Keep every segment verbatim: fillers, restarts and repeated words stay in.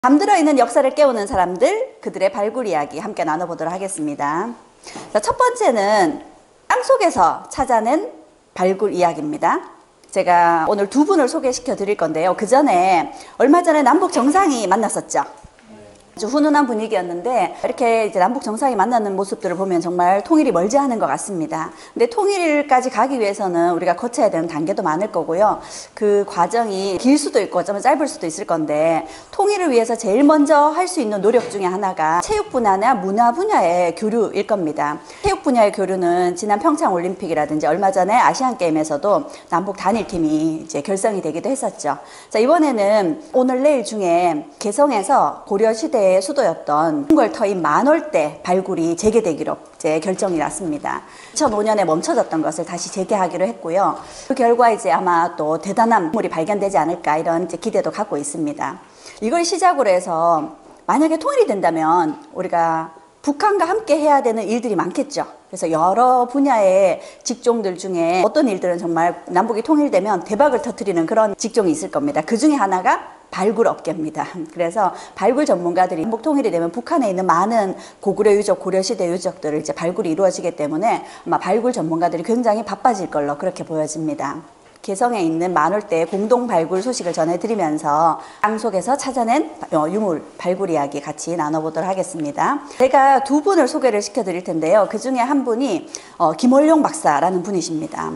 잠들어 있는 역사를 깨우는 사람들, 그들의 발굴 이야기 함께 나눠보도록 하겠습니다. 자, 첫 번째는 땅속에서 찾아낸 발굴 이야기입니다. 제가 오늘 두 분을 소개시켜 드릴 건데요. 그 전에 얼마 전에 남북 정상이 만났었죠. 아주 훈훈한 분위기였는데 이렇게 이제 남북 정상이 만나는 모습들을 보면 정말 통일이 멀지 않은 것 같습니다. 근데 통일까지 가기 위해서는 우리가 거쳐야 되는 단계도 많을 거고요. 그 과정이 길 수도 있고 좀 짧을 수도 있을 건데 통일을 위해서 제일 먼저 할 수 있는 노력 중에 하나가 체육 분야나 문화 분야의 교류일 겁니다. 체육 분야의 교류는 지난 평창 올림픽이라든지 얼마 전에 아시안 게임에서도 남북 단일팀이 이제 결성이 되기도 했었죠. 자, 이번에는 오늘 내일 중에 개성에서 고려시대 수도였던 궁궐 터인 만월대 발굴이 재개되기로 이제 결정이 났습니다. 이천오 년에 멈춰졌던 것을 다시 재개하기로 했고요. 그 결과 이제 아마 또 대단한 물이 발견되지 않을까 이런 이제 기대도 갖고 있습니다. 이걸 시작으로 해서 만약에 통일이 된다면 우리가 북한과 함께 해야 되는 일들이 많겠죠. 그래서 여러 분야의 직종들 중에 어떤 일들은 정말 남북이 통일되면 대박을 터뜨리는 그런 직종이 있을 겁니다. 그 중에 하나가 발굴 업계입니다. 그래서 발굴 전문가들이 남북 통일이 되면 북한에 있는 많은 고구려 유적, 고려시대 유적들을 이제 발굴이 이루어지기 때문에 아마 발굴 전문가들이 굉장히 바빠질 걸로 그렇게 보여집니다. 개성에 있는 만월대 공동 발굴 소식을 전해드리면서 땅속에서 찾아낸 유물 발굴 이야기 같이 나눠보도록 하겠습니다. 제가 두 분을 소개를 시켜드릴 텐데요. 그 중에 한 분이 김월용 박사라는 분이십니다.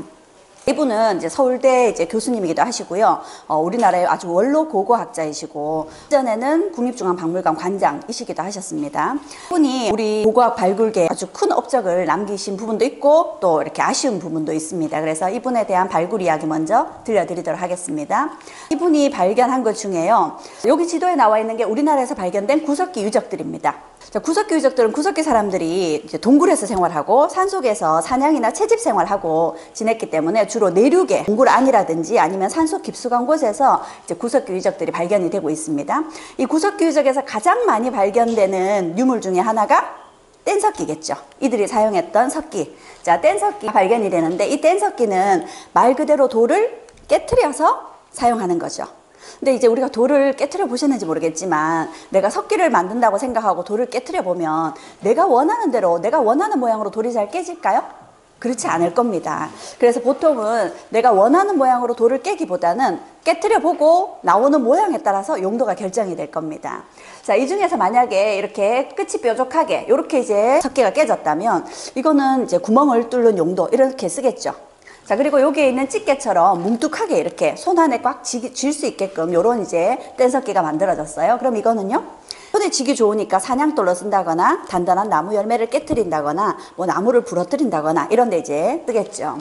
이분은 이제 서울대 이제 교수님이기도 하시고요. 어, 우리나라의 아주 원로 고고학자이시고, 이전에는 국립중앙박물관 관장이시기도 하셨습니다. 이분이 우리 고고학 발굴계에 아주 큰 업적을 남기신 부분도 있고, 또 이렇게 아쉬운 부분도 있습니다. 그래서 이분에 대한 발굴 이야기 먼저 들려드리도록 하겠습니다. 이분이 발견한 것 중에요. 여기 지도에 나와 있는 게 우리나라에서 발견된 구석기 유적들입니다. 자, 구석기 유적들은 구석기 사람들이 이제 동굴에서 생활하고 산속에서 사냥이나 채집 생활하고 지냈기 때문에 주로 내륙의 동굴 안이라든지 아니면 산속 깊숙한 곳에서 이제 구석기 유적들이 발견이 되고 있습니다. 이 구석기 유적에서 가장 많이 발견되는 유물 중에 하나가 뗀석기겠죠. 이들이 사용했던 석기. 자, 뗀석기 발견이 되는데 이 뗀석기는 말 그대로 돌을 깨트려서 사용하는 거죠. 근데 이제 우리가 돌을 깨트려 보셨는지 모르겠지만 내가 석기를 만든다고 생각하고 돌을 깨트려 보면 내가 원하는 대로 내가 원하는 모양으로 돌이 잘 깨질까요? 그렇지 않을 겁니다. 그래서 보통은 내가 원하는 모양으로 돌을 깨기보다는 깨트려 보고 나오는 모양에 따라서 용도가 결정이 될 겁니다. 자, 이 중에서 만약에 이렇게 끝이 뾰족하게 이렇게 이제 석기가 깨졌다면 이거는 이제 구멍을 뚫는 용도 이렇게 쓰겠죠. 자, 그리고 여기에 있는 집게처럼 뭉툭하게 이렇게 손 안에 꽉 쥘 수 있게끔 요런 이제 뗀석기가 만들어졌어요. 그럼 이거는요, 손에 쥐기 좋으니까 사냥돌로 쓴다거나 단단한 나무 열매를 깨트린다거나 뭐 나무를 부러뜨린다거나 이런 데 이제 쓰겠죠.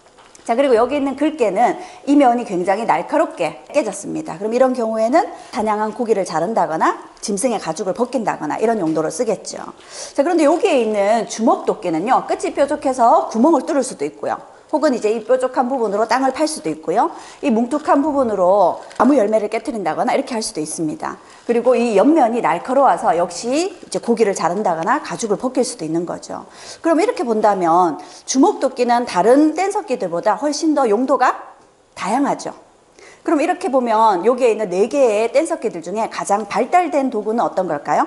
자, 그리고 여기 있는 글개는 이면이 굉장히 날카롭게 깨졌습니다. 그럼 이런 경우에는 사냥한 고기를 자른다거나 짐승의 가죽을 벗긴다거나 이런 용도로 쓰겠죠. 자, 그런데 여기에 있는 주먹도끼는요, 끝이 뾰족해서 구멍을 뚫을 수도 있고요. 혹은 이제 이 뾰족한 부분으로 땅을 팔 수도 있고요. 이 뭉툭한 부분으로 나무 열매를 깨트린다거나 이렇게 할 수도 있습니다. 그리고 이 옆면이 날카로워서 역시 이제 고기를 자른다거나 가죽을 벗길 수도 있는 거죠. 그럼 이렇게 본다면 주먹도끼는 다른 뗀석기들보다 훨씬 더 용도가 다양하죠. 그럼 이렇게 보면 여기에 있는 네 개의 뗀석기들 중에 가장 발달된 도구는 어떤 걸까요?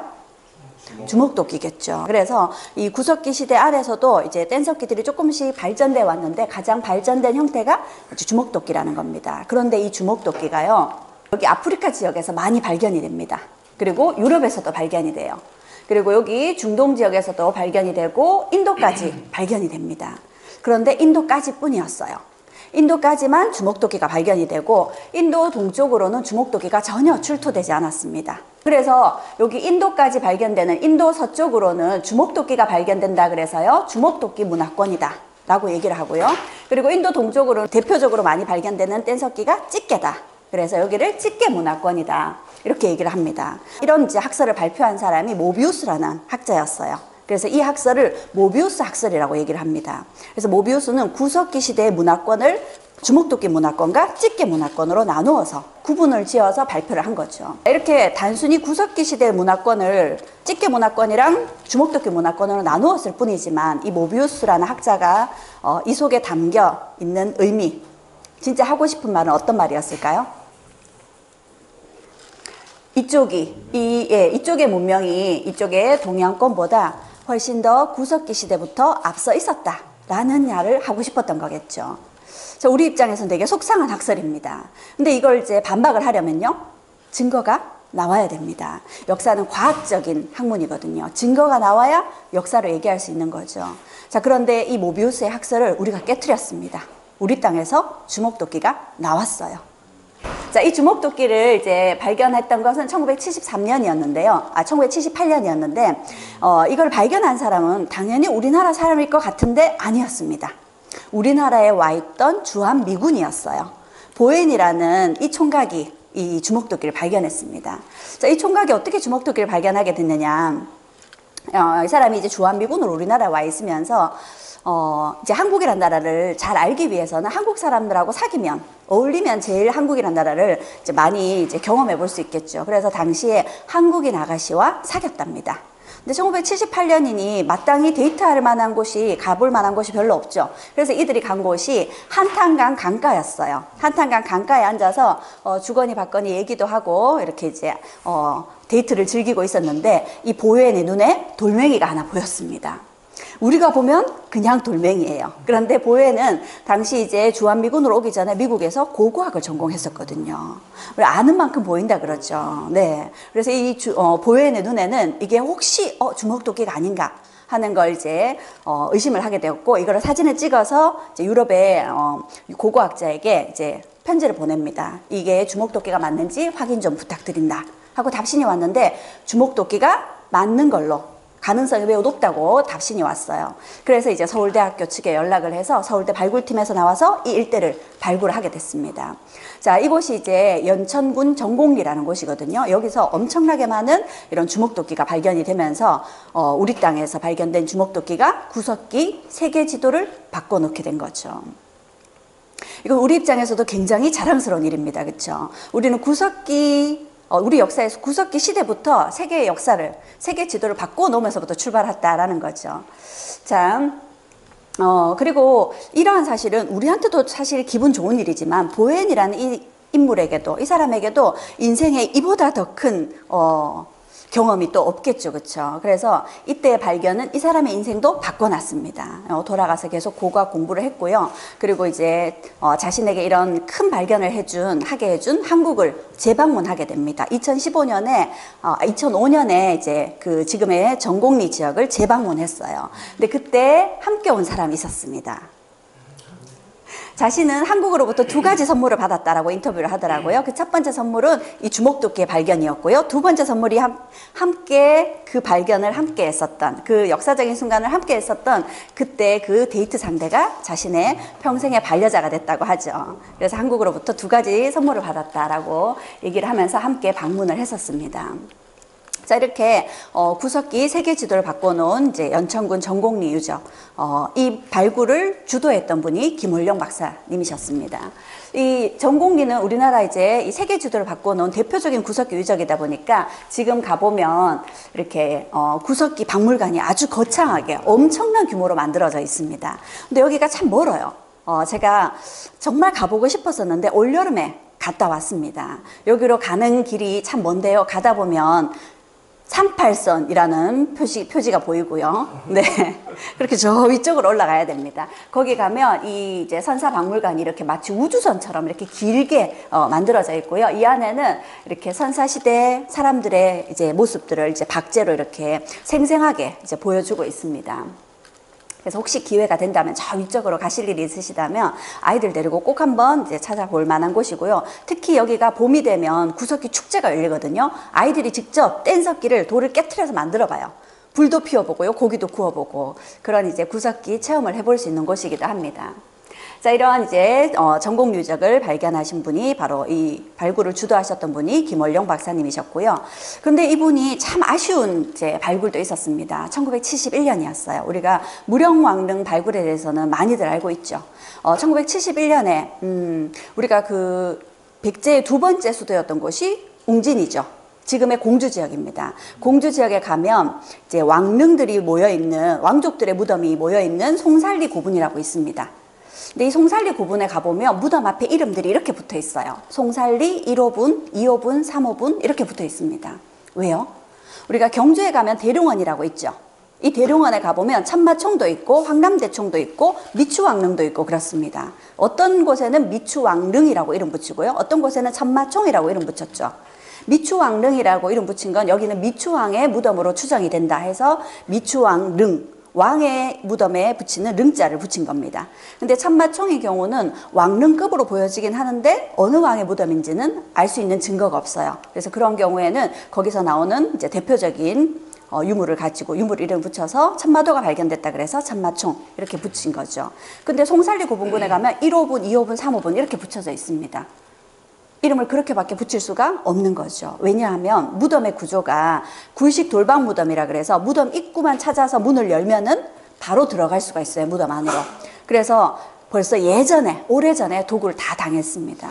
주먹도끼겠죠. 그래서 이 구석기 시대 안에서도 이제 뗀석기들이 조금씩 발전돼 왔는데 가장 발전된 형태가 주먹도끼라는 겁니다. 그런데 이 주먹도끼가요, 여기 아프리카 지역에서 많이 발견이 됩니다. 그리고 유럽에서도 발견이 돼요. 그리고 여기 중동 지역에서도 발견이 되고 인도까지 발견이 됩니다. 그런데 인도까지 뿐이었어요. 인도까지만 주먹도끼가 발견이 되고 인도 동쪽으로는 주먹도끼가 전혀 출토되지 않았습니다. 그래서 여기 인도까지 발견되는 인도 서쪽으로는 주먹도끼가 발견된다 그래서요, 주먹도끼 문화권이다 라고 얘기를 하고요. 그리고 인도 동쪽으로는 대표적으로 많이 발견되는 뗀석기가 집게다. 그래서 여기를 집게 문화권이다 이렇게 얘기를 합니다. 이런 이제 학설을 발표한 사람이 모비우스라는 학자였어요. 그래서 이 학설을 모비우스 학설이라고 얘기를 합니다. 그래서 모비우스는 구석기 시대의 문화권을 주먹도끼 문화권과 집게 문화권으로 나누어서 구분을 지어서 발표를 한 거죠. 이렇게 단순히 구석기 시대의 문화권을 집게 문화권이랑 주먹도끼 문화권으로 나누었을 뿐이지만 이 모비우스라는 학자가 어, 이 속에 담겨 있는 의미, 진짜 하고 싶은 말은 어떤 말이었을까요? 이쪽이 이 예, 이쪽의 문명이 이쪽의 동양권보다 훨씬 더 구석기 시대부터 앞서 있었다라는 말을 하고 싶었던 거겠죠. 자, 우리 입장에서는 되게 속상한 학설입니다. 근데 이걸 이제 반박을 하려면요, 증거가 나와야 됩니다. 역사는 과학적인 학문이거든요. 증거가 나와야 역사로 얘기할 수 있는 거죠. 자, 그런데 이 모비우스의 학설을 우리가 깨트렸습니다. 우리 땅에서 주먹도끼가 나왔어요. 자, 이 주먹도끼를 이제 발견했던 것은 천구백칠십삼 년이었는데요. 아, 천구백칠십팔 년이었는데, 어, 이걸 발견한 사람은 당연히 우리나라 사람일 것 같은데 아니었습니다. 우리나라에 와 있던 주한 미군이었어요. 보엔이라는 이 총각이 이 주먹도끼를 발견했습니다. 자, 이 총각이 어떻게 주먹도끼를 발견하게 됐느냐. 어, 이 사람이 이제 주한미군으로 우리나라에 와 있으면서, 어, 이제 한국이란 나라를 잘 알기 위해서는 한국 사람들하고 사귀면, 어울리면 제일 한국이란 나라를 이제 많이 이제 경험해 볼 수 있겠죠. 그래서 당시에 한국인 아가씨와 사귀었답니다. 근데 천구백칠십팔 년이니 마땅히 데이트할 만한 곳이, 가볼 만한 곳이 별로 없죠. 그래서 이들이 간 곳이 한탄강 강가였어요. 한탄강 강가에 앉아서 어, 주거니 받거니 얘기도 하고 이렇게 이제 어, 데이트를 즐기고 있었는데, 이 보웬의 눈에 돌멩이가 하나 보였습니다. 우리가 보면 그냥 돌멩이에요. 그런데 보웬은 당시 이제 주한미군으로 오기 전에 미국에서 고고학을 전공했었거든요. 우리 아는 만큼 보인다 그러죠. 네. 그래서 이 주, 어, 보웬의 눈에는 이게 혹시 어, 주먹도끼가 아닌가 하는 걸 이제 어, 의심을 하게 되었고, 이거를 사진을 찍어서 이제 유럽의 어, 고고학자에게 이제 편지를 보냅니다. 이게 주먹도끼가 맞는지 확인 좀 부탁드린다 하고 답신이 왔는데, 주먹도끼가 맞는 걸로, 가능성이 매우 높다고 답신이 왔어요. 그래서 이제 서울대학교 측에 연락을 해서 서울대 발굴팀에서 나와서 이 일대를 발굴을 하게 됐습니다. 자, 이곳이 이제 연천군 정곡리라는 곳이거든요. 여기서 엄청나게 많은 이런 주먹도끼가 발견이 되면서 어, 우리 땅에서 발견된 주먹도끼가 구석기 세계 지도를 바꿔놓게 된 거죠. 이건 우리 입장에서도 굉장히 자랑스러운 일입니다. 그렇죠? 우리는 구석기 어, 우리 역사에서 구석기 시대부터 세계의 역사를, 세계 지도를 바꿔놓으면서부터 출발했다라는 거죠. 자, 어, 그리고 이러한 사실은 우리한테도 사실 기분 좋은 일이지만, 보웬이라는 이 인물에게도, 이 사람에게도 인생에 이보다 더 큰, 어, 경험이 또 없겠죠. 그렇죠? 그래서 이때의 발견은 이 사람의 인생도 바꿔놨습니다. 어, 돌아가서 계속 고고학 공부를 했고요. 그리고 이제 어, 자신에게 이런 큰 발견을 해준, 하게 해준 한국을 재방문하게 됩니다. 이천십오 년에, 어, 이천오 년에 이제 그 지금의 정곡리 지역을 재방문했어요. 근데 그때 함께 온 사람이 있었습니다. 자신은 한국으로부터 두 가지 선물을 받았다라고 인터뷰를 하더라고요. 그 첫 번째 선물은 이 주먹도끼의 발견이었고요. 두 번째 선물이 함, 함께 그 발견을 함께 했었던, 그 역사적인 순간을 함께 했었던 그때 그 데이트 상대가 자신의 평생의 반려자가 됐다고 하죠. 그래서 한국으로부터 두 가지 선물을 받았다라고 얘기를 하면서 함께 방문을 했었습니다. 자, 이렇게 어, 구석기 세계 지도를 바꿔놓은 이제 연천군 정곡리 유적, 어, 이 발굴을 주도했던 분이 김월령 박사님이셨습니다. 이 정곡리는 우리나라 이제 이 세계 지도를 바꿔놓은 대표적인 구석기 유적이다 보니까 지금 가보면 이렇게 어, 구석기 박물관이 아주 거창하게 엄청난 규모로 만들어져 있습니다. 근데 여기가 참 멀어요. 어, 제가 정말 가보고 싶었었는데 올여름에 갔다 왔습니다. 여기로 가는 길이 참 먼데요. 가다 보면 삼팔선이라는 표시, 표지가 보이고요. 네. 그렇게 저 위쪽으로 올라가야 됩니다. 거기 가면 이 이제 선사박물관이 이렇게 마치 우주선처럼 이렇게 길게 어, 만들어져 있고요. 이 안에는 이렇게 선사시대 사람들의 이제 모습들을 이제 박제로 이렇게 생생하게 이제 보여주고 있습니다. 그래서 혹시 기회가 된다면 저 위쪽으로 가실 일이 있으시다면 아이들 데리고 꼭 한번 이제 찾아볼 만한 곳이고요. 특히 여기가 봄이 되면 구석기 축제가 열리거든요. 아이들이 직접 뗀석기를 돌을 깨트려서 만들어 봐요. 불도 피워보고요. 고기도 구워보고 그런 이제 구석기 체험을 해볼 수 있는 곳이기도 합니다. 자, 이러한 이제 어, 전곡 유적을 발견하신 분이 바로 이 발굴을 주도하셨던 분이 김월령 박사님이셨고요. 그런데 이분이 참 아쉬운 이제 발굴도 있었습니다. 천구백칠십일 년이었어요. 우리가 무령왕릉 발굴에 대해서는 많이들 알고 있죠. 어, 천구백칠십일 년에 음, 우리가 그 백제의 두 번째 수도였던 곳이 웅진이죠. 지금의 공주 지역입니다. 공주 지역에 가면 이제 왕릉들이 모여 있는 왕족들의 무덤이 모여 있는 송살리 고분이라고 있습니다. 근데 이 송살리 구분에 가보면 무덤 앞에 이름들이 이렇게 붙어 있어요. 송살리 일 호분, 이 호분, 삼 호분 이렇게 붙어 있습니다. 왜요? 우리가 경주에 가면 대룡원이라고 있죠. 이 대룡원에 가보면 참마총도 있고 황남대총도 있고 미추왕릉도 있고 그렇습니다. 어떤 곳에는 미추왕릉이라고 이름 붙이고요. 어떤 곳에는 참마총이라고 이름 붙였죠. 미추왕릉이라고 이름 붙인 건 여기는 미추왕의 무덤으로 추정이 된다 해서 미추왕릉, 왕의 무덤에 붙이는 릉자를 붙인 겁니다. 근데 참마총의 경우는 왕릉급으로 보여지긴 하는데 어느 왕의 무덤인지는 알 수 있는 증거가 없어요. 그래서 그런 경우에는 거기서 나오는 이제 대표적인 어, 유물을 가지고 유물 이름을 붙여서 참마도가 발견됐다 그래서 참마총 이렇게 붙인 거죠. 근데 송살리 구분군에 가면 일 호분, 이 호분, 삼 호분 이렇게 붙여져 있습니다. 이름을 그렇게밖에 붙일 수가 없는 거죠. 왜냐하면 무덤의 구조가 굴식 돌방 무덤이라 그래서 무덤 입구만 찾아서 문을 열면은 바로 들어갈 수가 있어요. 무덤 안으로. 그래서 벌써 예전에 오래전에 도굴 다 당했습니다.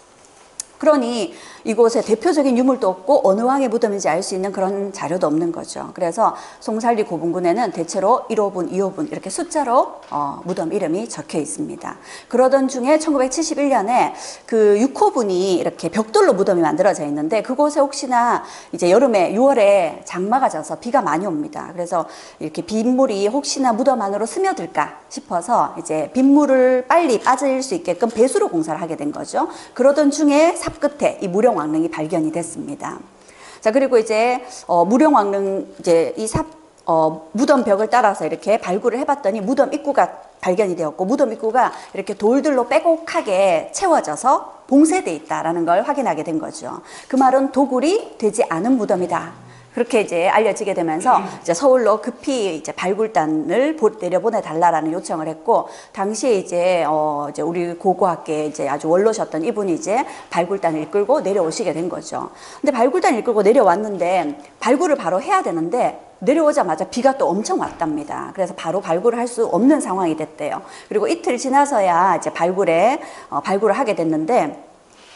그러니 이곳에 대표적인 유물도 없고 어느 왕의 무덤인지 알 수 있는 그런 자료도 없는 거죠. 그래서 송살리 구분군에는 대체로 일 호분, 이 호분 이렇게 숫자로 어, 무덤 이름이 적혀 있습니다. 그러던 중에 천구백칠십일 년에 그 육 호분이 이렇게 벽돌로 무덤이 만들어져 있는데 그곳에 혹시나 이제 여름에 유월에 장마가 져서 비가 많이 옵니다. 그래서 이렇게 빗물이 혹시나 무덤 안으로 스며들까 싶어서 이제 빗물을 빨리 빠질 수 있게끔 배수로 공사를 하게 된 거죠. 그러던 중에 삽 끝에 이 무령왕릉이 발견이 됐습니다. 자, 그리고 이제 어, 무령왕릉 이제 이 삽 어, 무덤 벽을 따라서 이렇게 발굴을 해봤더니 무덤 입구가 발견이 되었고 무덤 입구가 이렇게 돌들로 빼곡하게 채워져서 봉쇄돼 있다라는 걸 확인하게 된 거죠. 그 말은 도굴이 되지 않은 무덤이다. 그렇게 이제 알려지게 되면서 이제 서울로 급히 이제 발굴단을 내려보내 달라라는 요청을 했고 당시에 이제 어 이제 우리 고고학계 이제 아주 원로셨던 이분이 이제 발굴단을 이끌고 내려오시게 된 거죠. 근데 발굴단을 이끌고 내려왔는데 발굴을 바로 해야 되는데 내려오자마자 비가 또 엄청 왔답니다. 그래서 바로 발굴을 할 수 없는 상황이 됐대요. 그리고 이틀 지나서야 이제 발굴에 어, 발굴을 하게 됐는데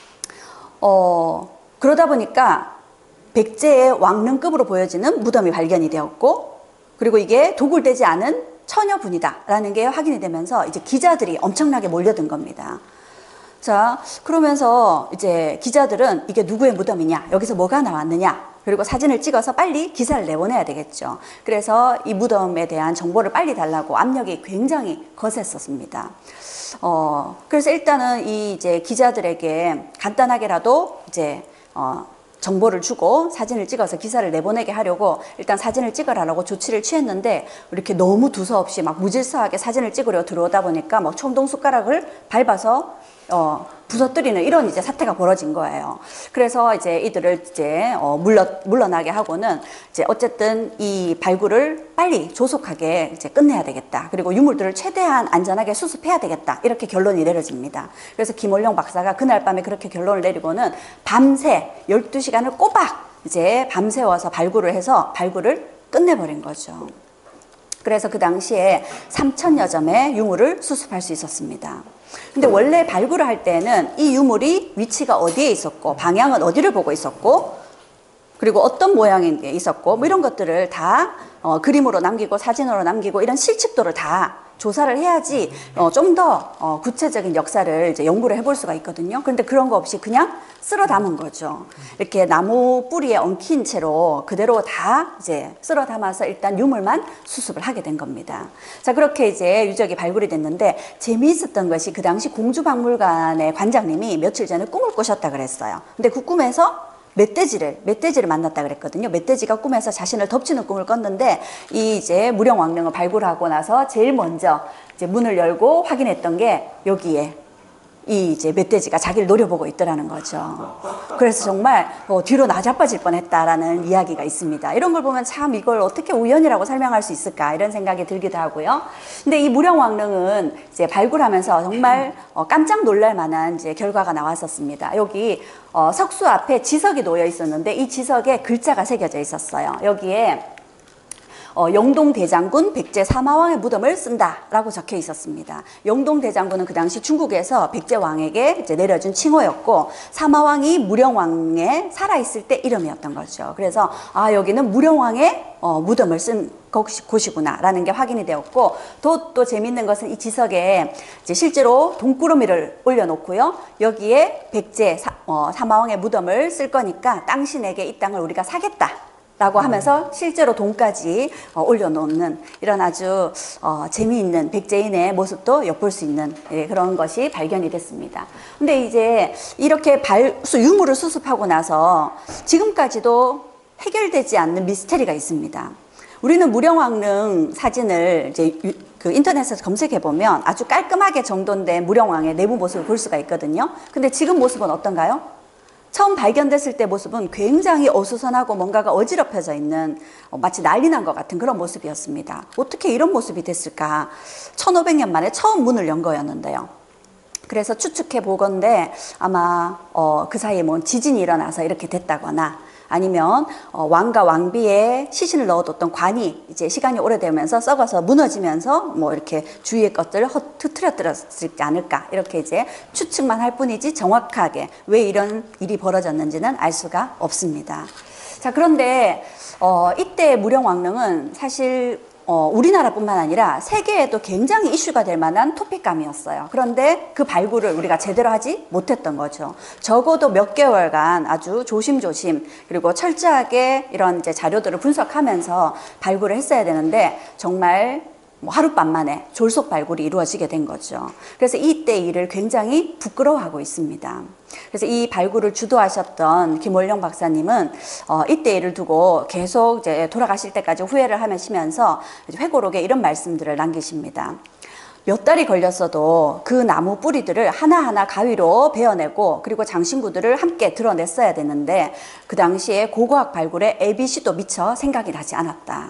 어 그러다 보니까 백제의 왕릉급으로 보여지는 무덤이 발견이 되었고 그리고 이게 도굴되지 않은 처녀분이다라는 게 확인이 되면서 이제 기자들이 엄청나게 몰려든 겁니다. 자, 그러면서 이제 기자들은 이게 누구의 무덤이냐, 여기서 뭐가 나왔느냐, 그리고 사진을 찍어서 빨리 기사를 내보내야 되겠죠. 그래서 이 무덤에 대한 정보를 빨리 달라고 압력이 굉장히 거셌었습니다. 어, 그래서 일단은 이 이제 기자들에게 간단하게라도 이제 어, 정보를 주고 사진을 찍어서 기사를 내보내게 하려고 일단 사진을 찍으라고 조치를 취했는데 이렇게 너무 두서없이 막 무질서하게 사진을 찍으려 들어오다 보니까 막 총동 숟가락을 밟아서 어, 부서뜨리는 이런 이제 사태가 벌어진 거예요. 그래서 이제 이들을 이제 어, 물러 물러나게 하고는 이제 어쨌든 이 발굴을 빨리 조속하게 이제 끝내야 되겠다. 그리고 유물들을 최대한 안전하게 수습해야 되겠다. 이렇게 결론이 내려집니다. 그래서 김원룡 박사가 그날 밤에 그렇게 결론을 내리고는 밤새 열두 시간을 꼬박 이제 밤새워서 발굴을 해서 발굴을 끝내버린 거죠. 그래서 그 당시에 삼천여 점의 유물을 수습할 수 있었습니다. 근데 원래 발굴을 할 때는 이 유물이 위치가 어디에 있었고 방향은 어디를 보고 있었고 그리고 어떤 모양인 게 있었고 뭐 이런 것들을 다 어, 그림으로 남기고 사진으로 남기고 이런 실측도를 다 조사를 해야지 어, 좀 더 어, 구체적인 역사를 이제 연구를 해볼 수가 있거든요. 그런데 그런 거 없이 그냥 쓸어 담은 거죠. 이렇게 나무 뿌리에 엉킨 채로 그대로 다 이제 쓸어 담아서 일단 유물만 수습을 하게 된 겁니다. 자, 그렇게 이제 유적이 발굴이 됐는데 재미있었던 것이 그 당시 공주박물관의 관장님이 며칠 전에 꿈을 꾸셨다 그랬어요. 근데 그 꿈에서 멧돼지를, 멧돼지를 만났다 그랬거든요. 멧돼지가 꿈에서 자신을 덮치는 꿈을 꿨는데, 이 이제 무령왕릉을 발굴하고 나서 제일 먼저 이제 문을 열고 확인했던 게 여기에 이 이제 멧돼지가 자기를 노려보고 있더라는 거죠. 그래서 정말 어, 뒤로 나자빠질 뻔했다라는 이야기가 있습니다. 이런 걸 보면 참 이걸 어떻게 우연이라고 설명할 수 있을까 이런 생각이 들기도 하고요. 근데 이 무령왕릉은 이제 발굴하면서 정말 어, 깜짝 놀랄 만한 이제 결과가 나왔었습니다. 여기 어, 석수 앞에 지석이 놓여 있었는데 이 지석에 글자가 새겨져 있었어요. 여기에 어, 영동대장군 백제 사마왕의 무덤을 쓴다라고 적혀 있었습니다. 영동대장군은 그 당시 중국에서 백제왕에게 이제 내려준 칭호였고 사마왕이 무령왕에 살아있을 때 이름이었던 거죠. 그래서 아 여기는 무령왕의 어, 무덤을 쓴 곳이구나 라는 게 확인이 되었고 또, 또 재밌는 것은 이 지석에 이제 실제로 동꾸러미를 올려놓고요. 여기에 백제 사, 어, 사마왕의 무덤을 쓸 거니까 당신에게 이 땅을 우리가 사겠다 라고 하면서 실제로 돈까지 어, 올려놓는 이런 아주 어, 재미있는 백제인의 모습도 엿볼 수 있는 예, 그런 것이 발견이 됐습니다. 근데 이제 이렇게 발, 유물을 수습하고 나서 지금까지도 해결되지 않는 미스테리가 있습니다. 우리는 무령왕릉 사진을 이제 유, 그 인터넷에서 검색해 보면 아주 깔끔하게 정돈된 무령왕의 내부 모습을 볼 수가 있거든요. 근데 지금 모습은 어떤가요? 처음 발견됐을 때 모습은 굉장히 어수선하고 뭔가가 어지럽혀져 있는 어, 마치 난리 난 것 같은 그런 모습이었습니다. 어떻게 이런 모습이 됐을까? 천오백 년 만에 처음 문을 연 거였는데요. 그래서 추측해 보건대 아마 어, 그 사이에 뭐 지진이 일어나서 이렇게 됐다거나 아니면 어, 왕과 왕비의 시신을 넣어뒀던 관이 이제 시간이 오래되면서 썩어서 무너지면서 뭐 이렇게 주위의 것들을 흐트러뜨렸지 않을까 이렇게 이제 추측만 할 뿐이지 정확하게 왜 이런 일이 벌어졌는지는 알 수가 없습니다. 자 그런데 어, 이때 무령왕릉은 사실 어, 우리나라뿐만 아니라 세계에도 굉장히 이슈가 될 만한 토픽감이었어요. 그런데 그 발굴을 우리가 제대로 하지 못했던 거죠. 적어도 몇 개월간 아주 조심조심 그리고 철저하게 이런 이제 자료들을 분석하면서 발굴을 했어야 되는데 정말 뭐 하룻밤 만에 졸속 발굴이 이루어지게 된 거죠. 그래서 이때 일을 굉장히 부끄러워하고 있습니다. 그래서 이 발굴을 주도하셨던 김월령 박사님은 어, 이때 일을 두고 계속 이제 돌아가실 때까지 후회를 하시면서 회고록에 이런 말씀들을 남기십니다. 몇 달이 걸렸어도 그 나무 뿌리들을 하나하나 가위로 베어내고 그리고 장신구들을 함께 드러냈어야 되는데 그 당시에 고고학 발굴에 에이비씨도 미처 생각이 나지 않았다.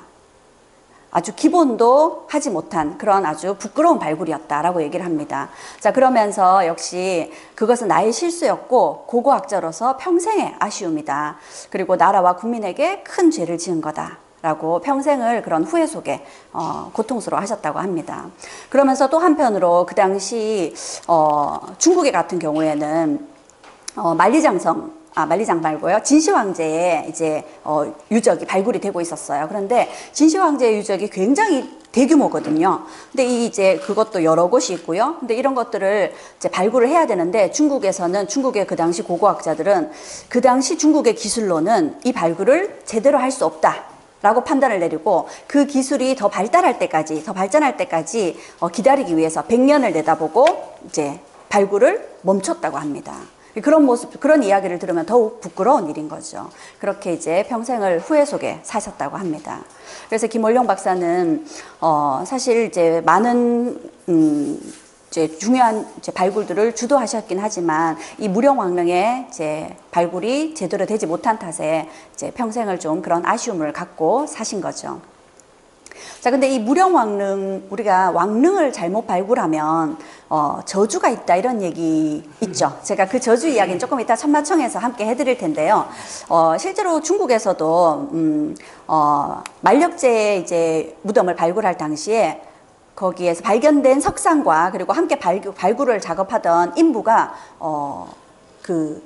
아주 기본도 하지 못한 그런 아주 부끄러운 발굴이었다라고 얘기를 합니다. 자 그러면서 역시 그것은 나의 실수였고 고고학자로서 평생의 아쉬움이다. 그리고 나라와 국민에게 큰 죄를 지은 거다. 라고 평생을 그런 후회 속에 어, 고통스러워 하셨다고 합니다. 그러면서 또 한편으로 그 당시 어, 중국의 같은 경우에는 어, 만리장성 아, 만리장 말고요. 진시황제의 이제 어, 유적이 발굴이 되고 있었어요. 그런데 진시황제의 유적이 굉장히 대규모거든요. 근데 이 이제 그것도 여러 곳이 있고요. 근데 이런 것들을 이제 발굴을 해야 되는데 중국에서는 중국의 그 당시 고고학자들은 그 당시 중국의 기술로는 이 발굴을 제대로 할 수 없다. 라고 판단을 내리고 그 기술이 더 발달할 때까지, 더 발전할 때까지 어, 기다리기 위해서 백 년을 내다보고 이제 발굴을 멈췄다고 합니다. 그런 모습, 그런 이야기를 들으면 더욱 부끄러운 일인 거죠. 그렇게 이제 평생을 후회 속에 사셨다고 합니다. 그래서 김월령 박사는, 어, 사실 이제 많은, 음, 이제 중요한 이제 발굴들을 주도하셨긴 하지만 이 무령왕릉의 이제 발굴이 제대로 되지 못한 탓에 이제 평생을 좀 그런 아쉬움을 갖고 사신 거죠. 자, 근데 이 무령왕릉, 우리가 왕릉을 잘못 발굴하면 어, 저주가 있다 이런 얘기 있죠. 제가 그 저주 이야기는 조금 이따 천마청에서 함께 해드릴 텐데요. 어, 실제로 중국에서도 음, 어, 만력제의 이제 무덤을 발굴할 당시에 거기에서 발견된 석상과 그리고 함께 발굴, 발굴을 작업하던 인부가 어, 그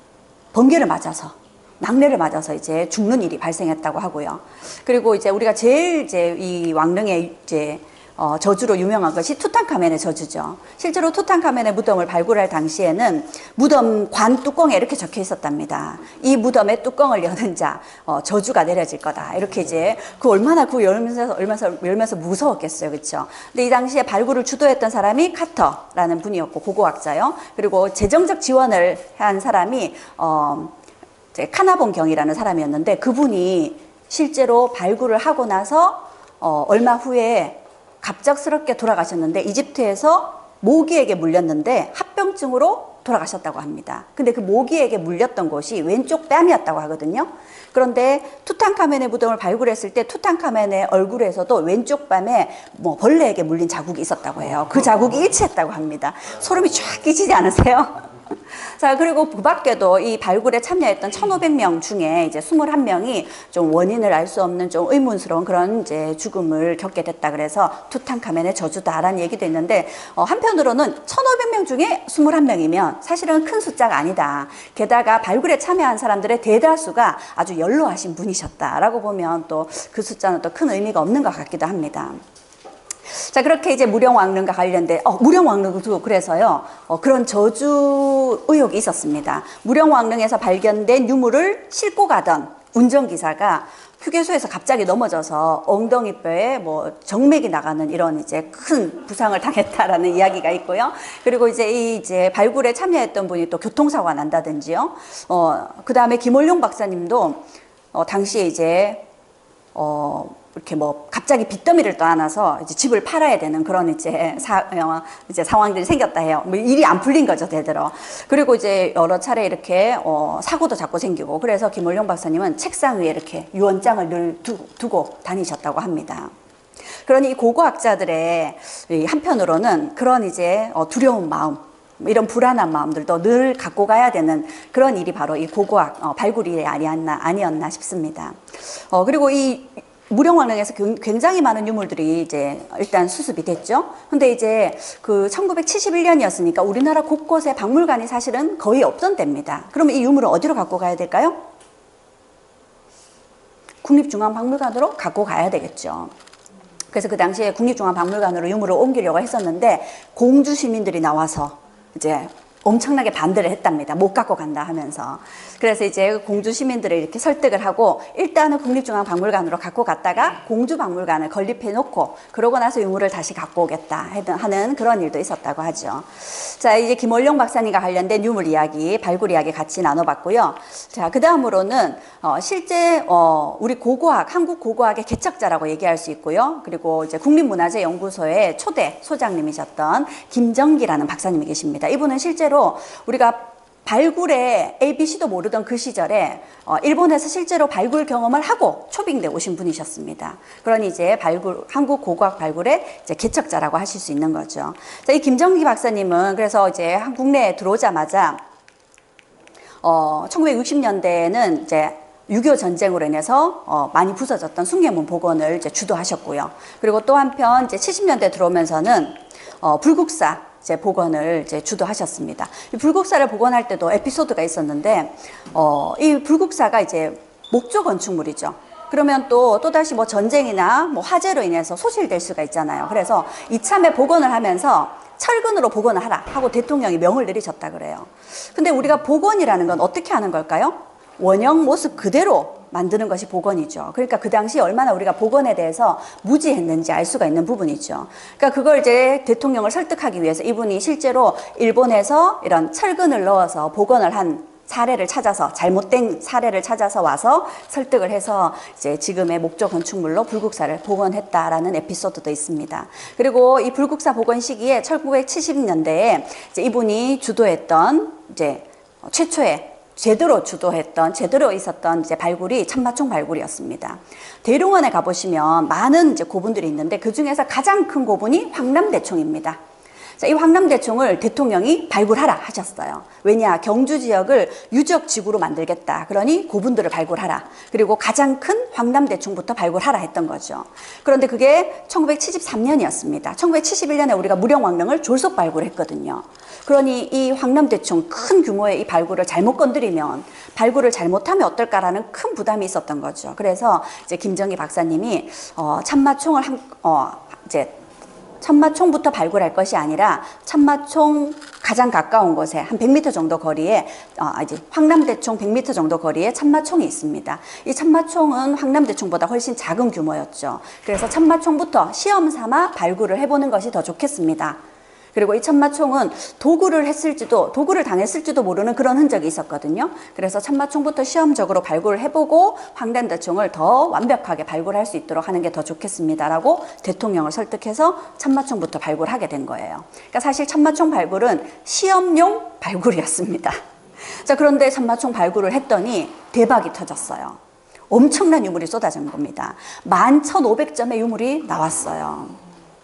번개를 맞아서 낙뢰를 맞아서 이제 죽는 일이 발생했다고 하고요. 그리고 이제 우리가 제일 이제 이 왕릉의 이제 어, 저주로 유명한 것이 투탕카멘의 저주죠. 실제로 투탕카멘의 무덤을 발굴할 당시에는 무덤 관 뚜껑에 이렇게 적혀 있었답니다. 이 무덤의 뚜껑을 여는 자 어, 저주가 내려질 거다. 이렇게 이제 그 얼마나 그 열면서 얼마서 열면서 무서웠겠어요, 그렇죠? 근데 이 당시에 발굴을 주도했던 사람이 카터라는 분이었고 고고학자요. 그리고 재정적 지원을 한 사람이 어, 카나본 경이라는 사람이었는데 그분이 실제로 발굴을 하고 나서 어, 얼마 후에 갑작스럽게 돌아가셨는데 이집트에서 모기에게 물렸는데 합병증으로 돌아가셨다고 합니다. 근데 그 모기에게 물렸던 곳이 왼쪽 뺨이었다고 하거든요. 그런데 투탕카멘의 무덤을 발굴했을 때 투탕카멘의 얼굴에서도 왼쪽 뺨에 뭐 벌레에게 물린 자국이 있었다고 해요. 그 자국이 일치했다고 합니다. 소름이 쫙 끼치지 않으세요? 자, 그리고 그 밖에도 이 발굴에 참여했던 천오백 명 중에 이제 이십일 명이 좀 원인을 알 수 없는 좀 의문스러운 그런 이제 죽음을 겪게 됐다. 그래서 투탕카멘의 저주다라는 얘기도 있는데, 어, 한편으로는 천오백 명 중에 이십일 명이면 사실은 큰 숫자가 아니다. 게다가 발굴에 참여한 사람들의 대다수가 아주 연로하신 분이셨다라고 보면 또 그 숫자는 또 큰 의미가 없는 것 같기도 합니다. 자, 그렇게 이제 무령왕릉과 관련된, 어, 무령왕릉도 그래서요, 어, 그런 저주 의혹이 있었습니다. 무령왕릉에서 발견된 유물을 싣고 가던 운전기사가 휴게소에서 갑자기 넘어져서 엉덩이뼈에 뭐 정맥이 나가는 이런 이제 큰 부상을 당했다라는 이야기가 있고요. 그리고 이제 이 이제 발굴에 참여했던 분이 또 교통사고가 난다든지요. 어, 그 다음에 김원룡 박사님도 어, 당시에 이제 어, 이렇게 뭐 갑자기 빚더미를 떠안아서 이제 집을 팔아야 되는 그런 이제 사, 어, 이제 상황들이 생겼다 해요. 뭐 일이 안 풀린 거죠, 대대로. 그리고 이제 여러 차례 이렇게 어, 사고도 자꾸 생기고, 그래서 김원룡 박사님은 책상 위에 이렇게 유언장을 늘 두, 두고 다니셨다고 합니다. 그러니 이 고고학자들의 한편으로는 그런 이제 어, 두려운 마음, 이런 불안한 마음들도 늘 갖고 가야 되는 그런 일이 바로 이 고고학 어, 발굴이 아니었나, 아니었나 싶습니다. 어, 그리고 이 무령왕릉에서 굉장히 많은 유물들이 이제 일단 수습이 됐죠. 근데 이제 그 천구백칠십일 년이었으니까 우리나라 곳곳에 박물관이 사실은 거의 없던 때입니다. 그러면 이 유물을 어디로 갖고 가야 될까요? 국립중앙박물관으로 갖고 가야 되겠죠. 그래서 그 당시에 국립중앙박물관으로 유물을 옮기려고 했었는데 공주 시민들이 나와서 이제 엄청나게 반대를 했답니다. 못 갖고 간다 하면서. 그래서 이제 공주 시민들을 이렇게 설득을 하고 일단은 국립중앙박물관으로 갖고 갔다가 공주박물관을 건립해 놓고 그러고 나서 유물을 다시 갖고 오겠다 하는 그런 일도 있었다고 하죠. 자, 이제 김원룡 박사님과 관련된 유물 이야기, 발굴 이야기 같이 나눠봤고요. 자, 그 다음으로는 어, 실제 어, 우리 고고학, 한국 고고학의 개척자라고 얘기할 수 있고요. 그리고 이제 국립문화재연구소의 초대 소장님이셨던 김정기라는 박사님이 계십니다. 이분은 실제로 우리가 발굴에 에이비씨도 모르던 그 시절에 어, 일본에서 실제로 발굴 경험을 하고 초빙돼 오신 분이셨습니다. 그러니 이제 발굴, 한국 고고학 발굴의 이제 개척자라고 하실 수 있는 거죠. 자, 이 김정기 박사님은 그래서 이제 국내에 들어오자마자 어, 천구백육십 년대에는 이제 육이오 전쟁으로 인해서 어, 많이 부서졌던 숭례문 복원을 이제 주도하셨고요. 그리고 또 한편 이제 칠십 년대 들어오면서는 어, 불국사 이제 복원을 이제 주도하셨습니다. 이 불국사를 복원할 때도 에피소드가 있었는데, 어, 이 불국사가 이제 목조 건축물이죠. 그러면 또, 또다시 뭐 전쟁이나 뭐 화재로 인해서 소실될 수가 있잖아요. 그래서 이참에 복원을 하면서 철근으로 복원을 하라 하고 대통령이 명을 내리셨다 그래요. 근데 우리가 복원이라는 건 어떻게 하는 걸까요? 원형 모습 그대로 만드는 것이 복원이죠. 그러니까 그 당시 얼마나 우리가 복원에 대해서 무지했는지 알 수가 있는 부분이죠. 그러니까 그걸 이제 대통령을 설득하기 위해서 이분이 실제로 일본에서 이런 철근을 넣어서 복원을 한 사례를 찾아서, 잘못된 사례를 찾아서 와서 설득을 해서 이제 지금의 목조 건축물로 불국사를 복원했다라는 에피소드도 있습니다. 그리고 이 불국사 복원 시기에 천구백칠십 년대에 이제 이분이 주도했던 이제 최초의 제대로 주도했던, 제대로 있었던 이제 발굴이 참마총 발굴이었습니다. 대룡원에 가보시면 많은 이제 고분들이 있는데 그 중에서 가장 큰 고분이 황남대총입니다. 자, 이 황남대총을 대통령이 발굴하라 하셨어요. 왜냐, 경주 지역을 유적지구로 만들겠다. 그러니 고분들을 발굴하라. 그리고 가장 큰 황남대총부터 발굴하라 했던 거죠. 그런데 그게 천구백칠십삼 년이었습니다. 천구백칠십일 년에 우리가 무령왕릉을 졸속 발굴했거든요. 그러니 이 황남대총 큰 규모의 이 발굴을 잘못 건드리면, 발굴을 잘못하면 어떨까라는 큰 부담이 있었던 거죠. 그래서 이제 김정기 박사님이 어, 참마총을 한, 어, 이제 참마총부터 발굴할 것이 아니라 참마총 가장 가까운 곳에 한 백 미터 정도 거리에 어, 이제 황남대총 백 미터 정도 거리에 참마총이 있습니다. 이 참마총은 황남대총보다 훨씬 작은 규모였죠. 그래서 참마총부터 시험 삼아 발굴을 해보는 것이 더 좋겠습니다. 그리고 이 참마총은 도구를 했을지도, 도구를 당했을지도 모르는 그런 흔적이 있었거든요. 그래서 참마총부터 시험적으로 발굴을 해보고 황남대총을 더 완벽하게 발굴할 수 있도록 하는 게 더 좋겠습니다라고 대통령을 설득해서 참마총부터 발굴하게 된 거예요. 그러니까 사실 참마총 발굴은 시험용 발굴이었습니다. 자, 그런데 참마총 발굴을 했더니 대박이 터졌어요. 엄청난 유물이 쏟아진 겁니다. 만 천오백 점의 유물이 나왔어요.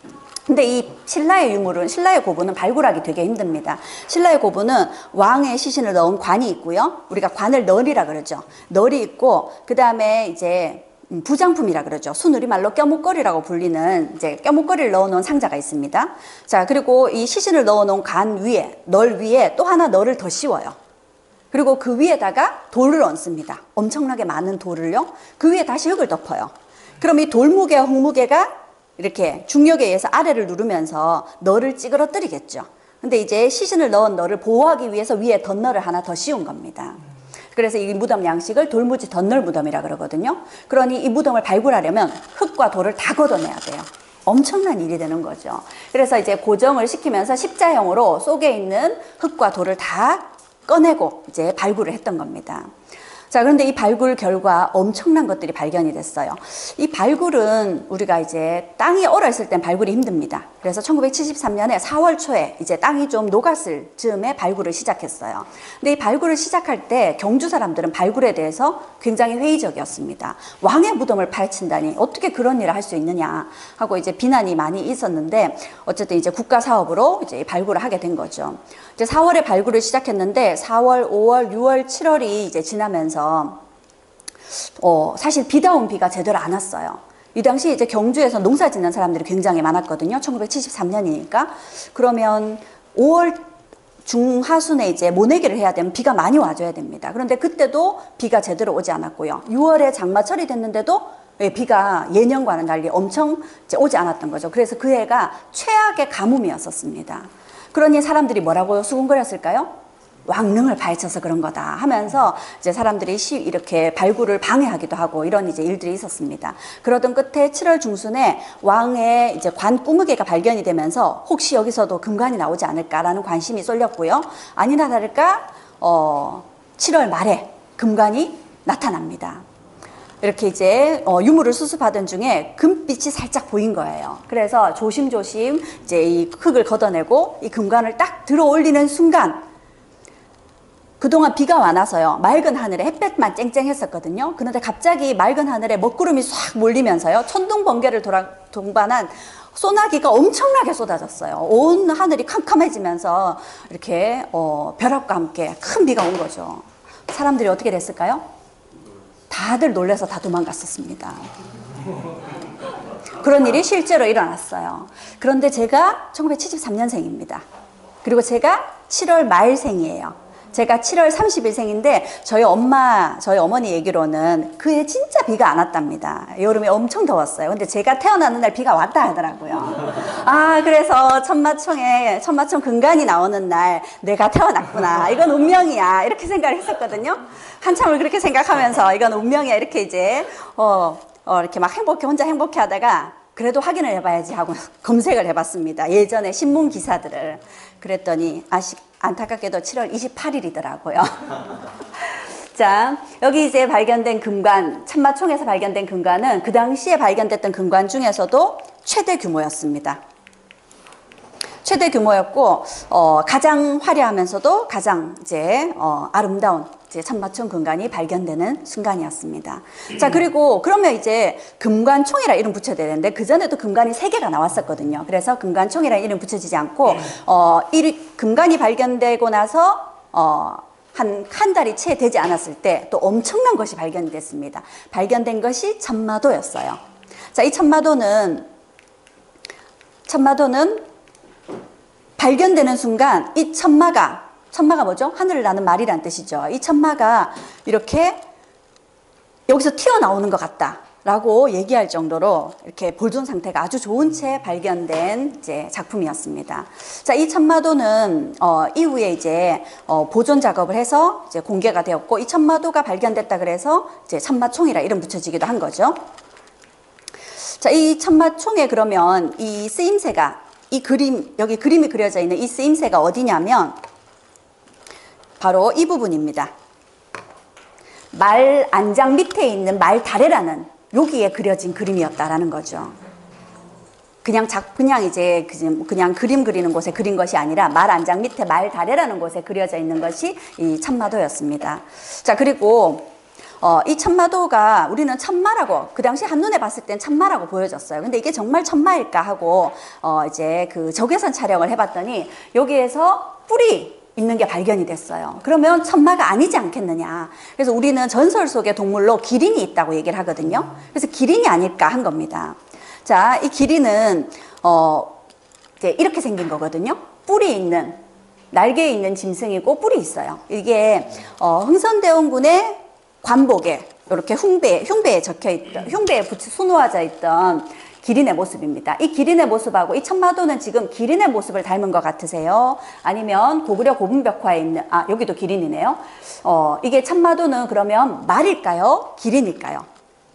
근데 이 신라의 유물은, 신라의 고분은 발굴하기 되게 힘듭니다. 신라의 고분은 왕의 시신을 넣은 관이 있고요. 우리가 관을 널이라 그러죠. 널이 있고, 그 다음에 이제 부장품이라 그러죠. 순우리말로 껴목걸이라고 불리는 이제 껴목걸이를 넣어놓은 상자가 있습니다. 자, 그리고 이 시신을 넣어놓은 관 위에, 널 위에 또 하나 널을 더 씌워요. 그리고 그 위에다가 돌을 얹습니다. 엄청나게 많은 돌을요. 그 위에 다시 흙을 덮어요. 그럼 이 돌무게와 흙무게가 이렇게 중력에 의해서 아래를 누르면서 널을 찌그러뜨리겠죠. 근데 이제 시신을 넣은 널을 보호하기 위해서 위에 덧널을 하나 더 씌운 겁니다. 그래서 이 무덤 양식을 돌무지 덧널 무덤이라 그러거든요. 그러니 이 무덤을 발굴하려면 흙과 돌을 다 걷어내야 돼요. 엄청난 일이 되는 거죠. 그래서 이제 고정을 시키면서 십자형으로 속에 있는 흙과 돌을 다 꺼내고 이제 발굴을 했던 겁니다. 자, 그런데 이 발굴 결과 엄청난 것들이 발견이 됐어요. 이 발굴은 우리가 이제 땅이 얼어있을 땐 발굴이 힘듭니다. 그래서 천구백칠십삼 년에 사월 초에 이제 땅이 좀 녹았을 즈음에 발굴을 시작했어요. 근데 이 발굴을 시작할 때 경주 사람들은 발굴에 대해서 굉장히 회의적이었습니다. 왕의 무덤을 파헤친다니 어떻게 그런 일을 할 수 있느냐 하고 이제 비난이 많이 있었는데, 어쨌든 이제 국가 사업으로 이제 발굴을 하게 된 거죠. 이제 사월에 발굴을 시작했는데 사월, 오월, 유월, 칠월이 이제 지나면서 어, 사실 비다 온 비가 제대로 안 왔어요. 이 당시 이제 경주에서 농사 짓는 사람들이 굉장히 많았거든요. 천구백칠십삼 년이니까. 그러면 오월 중하순에 이제 모내기를 해야 되면 비가 많이 와줘야 됩니다. 그런데 그때도 비가 제대로 오지 않았고요. 유월에 장마철이 됐는데도 비가 예년과는 달리 엄청 이제 오지 않았던 거죠. 그래서 그 해가 최악의 가뭄이었었습니다. 그러니 사람들이 뭐라고 수군거렸을까요? 왕릉을 파헤쳐서 그런 거다 하면서 이제 사람들이 시, 이렇게 발굴을 방해하기도 하고 이런 이제 일들이 있었습니다. 그러던 끝에 칠월 중순에 왕의 이제 관 꾸무개가 발견이 되면서 혹시 여기서도 금관이 나오지 않을까라는 관심이 쏠렸고요. 아니나 다를까 어, 칠월 말에 금관이 나타납니다. 이렇게 이제 어, 유물을 수습하던 중에 금빛이 살짝 보인 거예요. 그래서 조심조심 이제 이 흙을 걷어내고 이 금관을 딱 들어 올리는 순간, 그동안 비가 많아서요, 맑은 하늘에 햇볕만 쨍쨍했었거든요. 그런데 갑자기 맑은 하늘에 먹구름이 싹 몰리면서요, 천둥 번개를 돌아, 동반한 소나기가 엄청나게 쏟아졌어요. 온 하늘이 캄캄해지면서 이렇게 어, 벼락과 함께 큰 비가 온 거죠. 사람들이 어떻게 됐을까요? 다들 놀라서 다 도망갔었습니다. 그런 일이 실제로 일어났어요. 그런데 제가 천구백칠십삼 년생입니다. 그리고 제가 칠월 말생이에요. 제가 칠월 삼십 일생인데 저희 엄마, 저희 어머니 얘기로는 그해 진짜 비가 안 왔답니다. 여름에 엄청 더웠어요. 근데 제가 태어나는 날 비가 왔다 하더라고요. 아, 그래서 천마총에, 천마총 금관이 나오는 날 내가 태어났구나. 이건 운명이야. 이렇게 생각을 했었거든요. 한참을 그렇게 생각하면서 이건 운명이야. 이렇게 이제, 어, 어, 이렇게 막 행복해, 혼자 행복해 하다가 그래도 확인을 해봐야지 하고 검색을 해봤습니다. 예전에 신문 기사들을. 그랬더니 아시, 안타깝게도 칠월 이십팔일이더라고요. 자, 여기 이제 발견된 금관, 천마총에서 발견된 금관은 그 당시에 발견됐던 금관 중에서도 최대 규모였습니다. 최대 규모였고, 어, 가장 화려하면서도 가장 이제 어, 아름다운 이제 천마총 금관이 발견되는 순간이었습니다. 자, 그리고 그러면 이제 금관총이라 이름 붙여야 되는데 그 전에도 금관이 세 개가 나왔었거든요. 그래서 금관총이라는 이름 붙여지지 않고 어, 이 금관이 발견되고 나서 어, 한, 한 달이 채 되지 않았을 때 또 엄청난 것이 발견이 됐습니다. 발견된 것이 천마도였어요. 자, 이 천마도는 천마도는 발견되는 순간 이 천마가, 천마가 뭐죠? 하늘을 나는 말이란 뜻이죠. 이 천마가 이렇게 여기서 튀어나오는 것 같다 라고 얘기할 정도로 이렇게 보존 상태가 아주 좋은 채 발견된 이제 작품이었습니다. 자, 이 천마도는 어, 이후에 이제 어, 보존 작업을 해서 이제 공개가 되었고, 이 천마도가 발견됐다 그래서 이제 천마총이라 이름 붙여지기도 한 거죠. 자, 이 천마총에 그러면 이 쓰임새가, 이 그림, 여기 그림이 그려져 있는 이 쓰임새가 어디냐면 바로 이 부분입니다. 말 안장 밑에 있는 말 다래라는 여기에 그려진 그림이었다라는 거죠. 그냥 작, 그냥 이제 그냥 그림 그리는 곳에 그린 것이 아니라 말 안장 밑에 말 다래라는 곳에 그려져 있는 것이 이 천마도였습니다. 자, 그리고 어, 이 천마도가 우리는 천마라고 그 당시 한눈에 봤을 땐 천마라고 보여졌어요. 근데 이게 정말 천마일까 하고 어, 이제 그 적외선 촬영을 해봤더니 여기에서 뿔이 있는 게 발견이 됐어요. 그러면 천마가 아니지 않겠느냐. 그래서 우리는 전설 속의 동물로 기린이 있다고 얘기를 하거든요. 그래서 기린이 아닐까 한 겁니다. 자, 이 기린은 어, 이제 이렇게 생긴 거거든요. 뿔이 있는, 날개에 있는 짐승이고 뿔이 있어요. 이게 어, 흥선대원군의 관복에 이렇게 흉배에, 흉배에 적혀 있던, 흉배에 붙이 수놓아져 있던 기린의 모습입니다. 이 기린의 모습하고 이 천마도는 지금 기린의 모습을 닮은 것 같으세요? 아니면 고구려 고분벽화에 있는, 아, 여기도 기린이네요. 어, 이게 천마도는 그러면 말일까요? 기린일까요?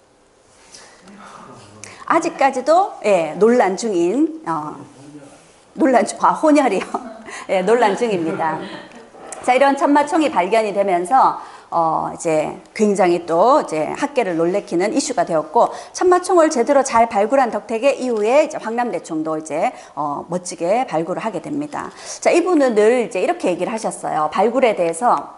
아직까지도, 예, 논란 중인, 어, 논란 중, 아, 혼혈이요. 예, 논란 중입니다. 자, 이런 천마총이 발견이 되면서 어, 이제 굉장히 또 이제 학계를 놀래키는 이슈가 되었고, 천마총을 제대로 잘 발굴한 덕택에 이후에 이제 황남대총도 이제 어, 멋지게 발굴을 하게 됩니다. 자, 이분은 늘 이제 이렇게 얘기를 하셨어요. 발굴에 대해서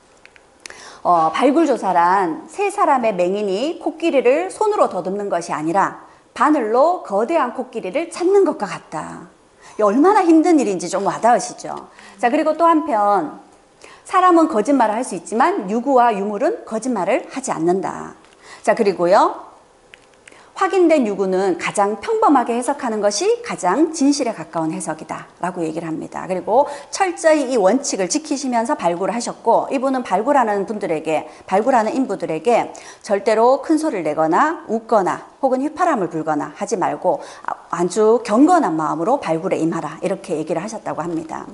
어, 발굴조사란 세 사람의 맹인이 코끼리를 손으로 더듬는 것이 아니라 바늘로 거대한 코끼리를 찾는 것과 같다. 얼마나 힘든 일인지 좀 와닿으시죠? 자, 그리고 또 한편 사람은 거짓말을 할 수 있지만 유구와 유물은 거짓말을 하지 않는다. 자, 그리고요, 확인된 유구는 가장 평범하게 해석하는 것이 가장 진실에 가까운 해석이다 라고 얘기를 합니다. 그리고 철저히 이 원칙을 지키시면서 발굴을 하셨고, 이분은 발굴하는 분들에게, 발굴하는 인부들에게 절대로 큰 소리를 내거나 웃거나 혹은 휘파람을 불거나 하지 말고 아주 경건한 마음으로 발굴에 임하라, 이렇게 얘기를 하셨다고 합니다.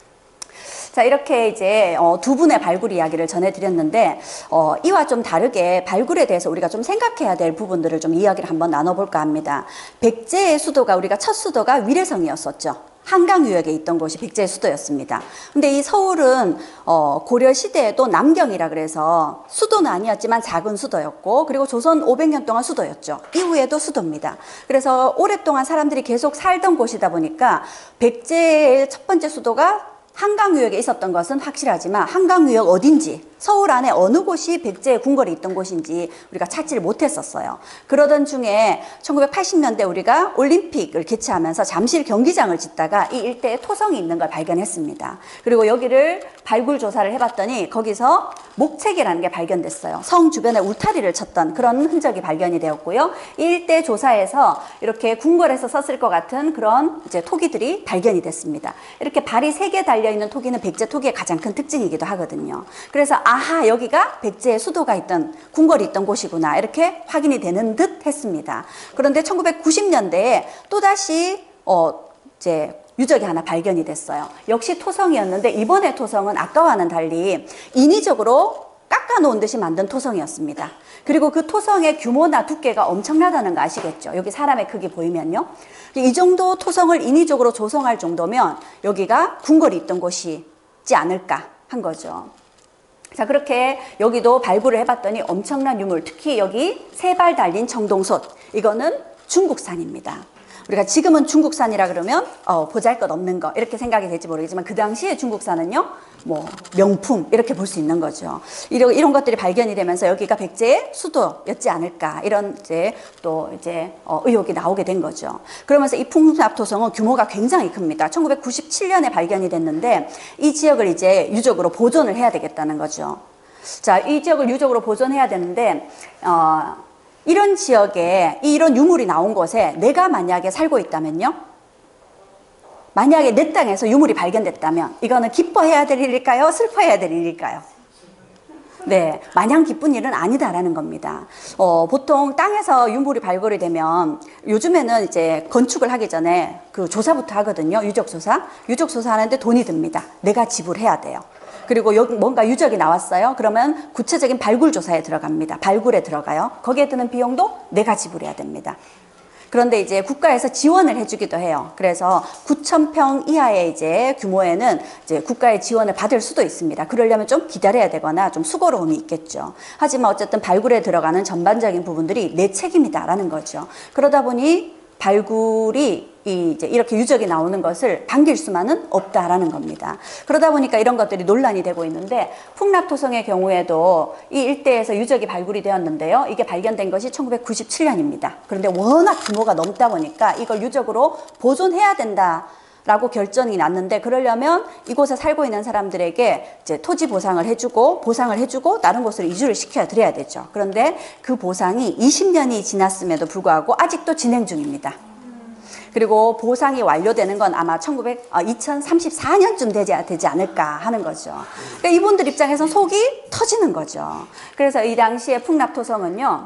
자, 이렇게 이제 어, 두 분의 발굴 이야기를 전해드렸는데, 어, 이와 좀 다르게 발굴에 대해서 우리가 좀 생각해야 될 부분들을 좀 이야기를 한번 나눠볼까 합니다. 백제의 수도가, 우리가 첫 수도가 위례성이었었죠. 한강 유역에 있던 곳이 백제의 수도였습니다. 근데 이 서울은 어, 고려 시대에도 남경이라 그래서 수도는 아니었지만 작은 수도였고, 그리고 조선 오백 년 동안 수도였죠. 이후에도 수도입니다. 그래서 오랫동안 사람들이 계속 살던 곳이다 보니까 백제의 첫 번째 수도가 한강유역에 있었던 것은 확실하지만 한강유역 어딘지, 서울 안에 어느 곳이 백제의 궁궐이 있던 곳인지 우리가 찾지를 못했었어요. 그러던 중에 천구백팔십 년대 우리가 올림픽을 개최하면서 잠실 경기장을 짓다가 이 일대에 토성이 있는 걸 발견했습니다. 그리고 여기를 발굴 조사를 해봤더니 거기서 목책이라는 게 발견됐어요. 성 주변에 울타리를 쳤던 그런 흔적이 발견이 되었고요. 이 일대 조사에서 이렇게 궁궐에서 썼을 것 같은 그런 이제 토기들이 발견이 됐습니다. 이렇게 발이 세 개 달려있는 토기는 백제 토기의 가장 큰 특징이기도 하거든요. 그래서 아하, 여기가 백제의 수도가 있던, 궁궐이 있던 곳이구나, 이렇게 확인이 되는 듯 했습니다. 그런데 천구백구십 년대에 또다시 어 이제 유적이 하나 발견이 됐어요. 역시 토성이었는데 이번에 토성은 아까와는 달리 인위적으로 깎아놓은 듯이 만든 토성이었습니다. 그리고 그 토성의 규모나 두께가 엄청나다는 거 아시겠죠? 여기 사람의 크기 보이면요. 이 정도 토성을 인위적으로 조성할 정도면 여기가 궁궐이 있던 곳이지 않을까 한 거죠. 자, 그렇게 여기도 발굴을 해봤더니 엄청난 유물, 특히 여기 세 발 달린 청동솥, 이거는 중국산입니다. 우리가 지금은 중국산이라 그러면 어, 보잘것없는 거 이렇게 생각이 될지 모르겠지만, 그 당시에 중국산은요, 뭐 명품 이렇게 볼 수 있는 거죠. 이런 이런 것들이 발견이 되면서 여기가 백제의 수도였지 않을까, 이런 이제 또 이제 어, 의혹이 나오게 된 거죠. 그러면서 이 풍납토성은 규모가 굉장히 큽니다. 천구백구십칠 년에 발견이 됐는데 이 지역을 이제 유적으로 보존을 해야 되겠다는 거죠. 자, 이 지역을 유적으로 보존해야 되는데 어, 이런 지역에 이런 유물이 나온 곳에 내가 만약에 살고 있다면요, 만약에 내 땅에서 유물이 발견됐다면 이거는 기뻐해야 될 일일까요? 슬퍼해야 될 일일까요? 네, 마냥 기쁜 일은 아니다라는 겁니다. 어, 보통 땅에서 유물이 발굴이 되면 요즘에는 이제 건축을 하기 전에 그 조사부터 하거든요. 유적조사. 유적조사 하는데 돈이 듭니다. 내가 지불해야 돼요. 그리고 여기 뭔가 유적이 나왔어요. 그러면 구체적인 발굴 조사에 들어갑니다. 발굴에 들어가요. 거기에 드는 비용도 내가 지불해야 됩니다. 그런데 이제 국가에서 지원을 해주기도 해요. 그래서 구천 평 이하의 이제 규모에는 이제 국가의 지원을 받을 수도 있습니다. 그러려면 좀 기다려야 되거나 좀 수고로움이 있겠죠. 하지만 어쨌든 발굴에 들어가는 전반적인 부분들이 내 책임이다라는 거죠. 그러다 보니 발굴이 이 이제 이렇게 유적이 나오는 것을 반길 수만은 없다라는 겁니다. 그러다 보니까 이런 것들이 논란이 되고 있는데 풍납토성의 경우에도 이 일대에서 유적이 발굴이 되었는데요. 이게 발견된 것이 천구백구십칠 년입니다. 그런데 워낙 규모가 넘다 보니까 이걸 유적으로 보존해야 된다. 라고 결정이 났는데 그러려면 이곳에 살고 있는 사람들에게 이제 토지 보상을 해주고 보상을 해주고 다른 곳으로 이주를 시켜 드려야 되죠. 그런데 그 보상이 이십 년이 지났음에도 불구하고 아직도 진행 중입니다. 그리고 보상이 완료되는 건 아마 천구백, 어, 이천삼십사 년쯤 되지, 되지 않을까 하는 거죠. 그러니까 이분들 입장에서 속이 터지는 거죠. 그래서 이 당시에 풍납토성은요,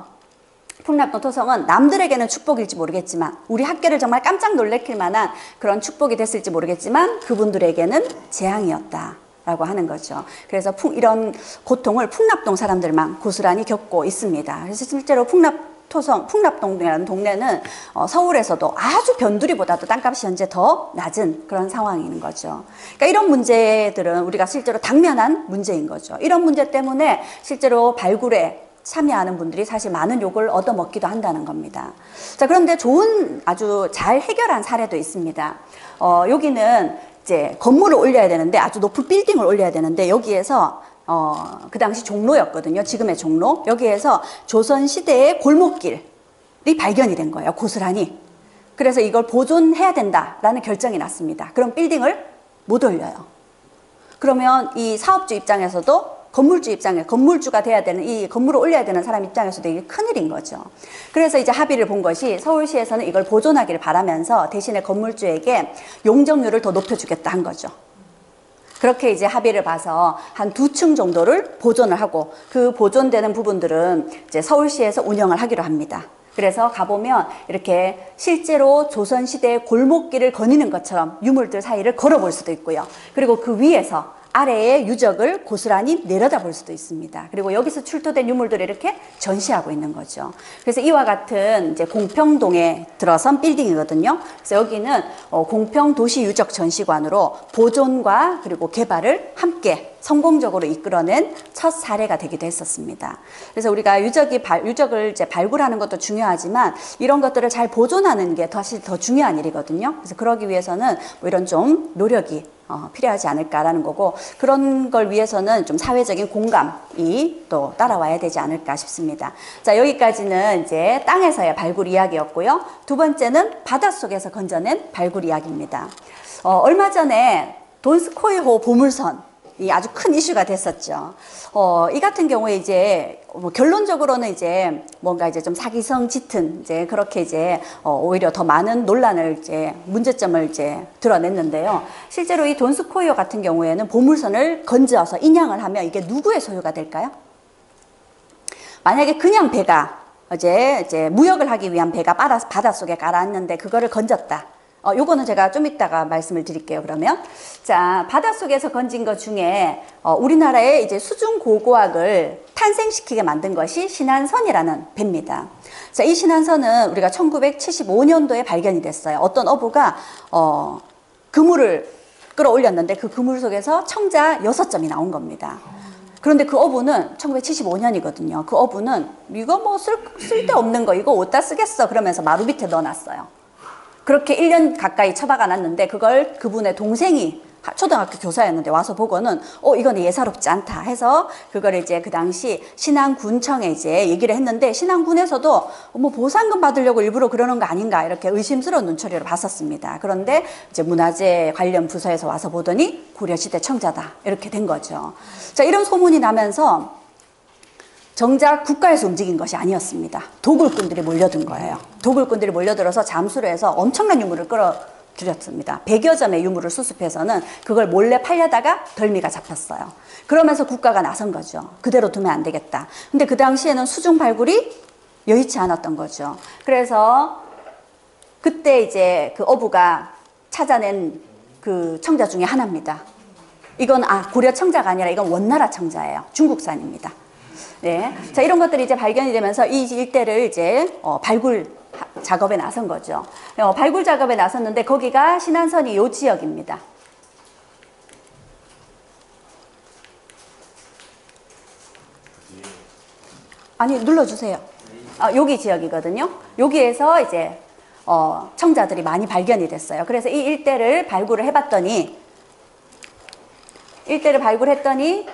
풍납토성은 남들에게는 축복일지 모르겠지만 우리 학계를 정말 깜짝 놀래킬 만한 그런 축복이 됐을지 모르겠지만 그분들에게는 재앙이었다라고 하는 거죠. 그래서 풍, 이런 고통을 풍납동 사람들만 고스란히 겪고 있습니다. 그래서 실제로 풍납 토성, 풍납동이라는 동네는 어, 서울에서도 아주 변두리보다도 땅값이 현재 더 낮은 그런 상황인 거죠. 그러니까 이런 문제들은 우리가 실제로 당면한 문제인 거죠. 이런 문제 때문에 실제로 발굴에 참여하는 분들이 사실 많은 욕을 얻어먹기도 한다는 겁니다. 자, 그런데 좋은 아주 잘 해결한 사례도 있습니다. 어, 여기는 이제 건물을 올려야 되는데 아주 높은 빌딩을 올려야 되는데 여기에서 어, 그 당시 종로였거든요. 지금의 종로. 여기에서 조선시대의 골목길이 발견이 된 거예요. 고스란히. 그래서 이걸 보존해야 된다라는 결정이 났습니다. 그럼 빌딩을 못 올려요. 그러면 이 사업주 입장에서도 건물주 입장에 건물주가 돼야 되는 이 건물을 올려야 되는 사람 입장에서도 이게 큰일인 거죠. 그래서 이제 합의를 본 것이 서울시에서는 이걸 보존하기를 바라면서 대신에 건물주에게 용적률을 더 높여주겠다 한 거죠. 그렇게 이제 합의를 봐서 한 두 층 정도를 보존을 하고 그 보존되는 부분들은 이제 서울시에서 운영을 하기로 합니다. 그래서 가보면 이렇게 실제로 조선시대의 골목길을 거니는 것처럼 유물들 사이를 걸어볼 수도 있고요. 그리고 그 위에서 아래의 유적을 고스란히 내려다 볼 수도 있습니다. 그리고 여기서 출토된 유물들을 이렇게 전시하고 있는 거죠. 그래서 이와 같은 이제 공평동에 들어선 빌딩이거든요. 그래서 여기는 공평도시유적전시관으로 보존과 그리고 개발을 함께 성공적으로 이끌어낸 첫 사례가 되기도 했었습니다. 그래서 우리가 유적이 발, 유적을 이제 발굴하는 것도 중요하지만 이런 것들을 잘 보존하는 게 사실 더 중요한 일이거든요. 그래서 그러기 위해서는 뭐 이런 좀 노력이 어, 필요하지 않을까라는 거고 그런 걸 위해서는 좀 사회적인 공감이 또 따라와야 되지 않을까 싶습니다. 자, 여기까지는 이제 땅에서의 발굴 이야기였고요. 두 번째는 바닷속에서 건져낸 발굴 이야기입니다. 어, 얼마 전에 돈스코이호 보물선 이 아주 큰 이슈가 됐었죠. 어, 이 같은 경우에 이제 뭐 결론적으로는 이제 뭔가 이제 좀 사기성 짙은 이제 그렇게 이제 어, 오히려 더 많은 논란을 이제 문제점을 이제 드러냈는데요. 실제로 이 돈스코이호 같은 경우에는 보물선을 건져서 인양을 하면 이게 누구의 소유가 될까요? 만약에 그냥 배가 이제 이제 무역을 하기 위한 배가 바다, 바닷속에 가라앉는데 그거를 건졌다. 어, 요거는 제가 좀 이따가 말씀을 드릴게요, 그러면. 자, 바닷속에서 건진 것 중에, 어, 우리나라의 이제 수중고고학을 탄생시키게 만든 것이 신안선이라는 배입니다. 자, 이 신안선은 우리가 천구백칠십오 년도에 발견이 됐어요. 어떤 어부가, 어, 그물을 끌어올렸는데 그 그물 속에서 청자 여섯 점이 나온 겁니다. 그런데 그 어부는 천구백칠십오 년이거든요. 그 어부는 이거 뭐 쓸, 쓸데없는 거, 이거 어디다 쓰겠어. 그러면서 마루 밑에 넣어놨어요. 그렇게 일 년 가까이 처박아 놨는데 그걸 그분의 동생이 초등학교 교사였는데 와서 보고는 어 이건 예사롭지 않다 해서 그걸 이제 그 당시 신안군청에 이제 얘기를 했는데 신안군에서도 뭐 보상금 받으려고 일부러 그러는 거 아닌가 이렇게 의심스러운 눈초리로 봤었습니다. 그런데 이제 문화재 관련 부서에서 와서 보더니 고려시대 청자다 이렇게 된 거죠. 자, 이런 소문이 나면서 정작 국가에서 움직인 것이 아니었습니다. 도굴꾼들이 몰려든 거예요. 도굴꾼들이 몰려들어서 잠수를 해서 엄청난 유물을 끌어들였습니다. 백여 점의 유물을 수습해서는 그걸 몰래 팔려다가 덜미가 잡혔어요. 그러면서 국가가 나선 거죠. 그대로 두면 안 되겠다. 근데 그 당시에는 수중 발굴이 여의치 않았던 거죠. 그래서 그때 이제 그 어부가 찾아낸 그 청자 중에 하나입니다. 이건 아 고려 청자가 아니라 이건 원나라 청자예요. 중국산입니다. 네. 자, 이런 것들이 이제 발견이 되면서 이 일대를 이제 어, 발굴 작업에 나선 거죠. 어, 발굴 작업에 나섰는데 거기가 신안선이 요 지역입니다. 아니, 눌러주세요. 아, 여기 지역이거든요. 여기에서 이제 어, 청자들이 많이 발견이 됐어요. 그래서 이 일대를 발굴을 해봤더니 일대를 발굴했더니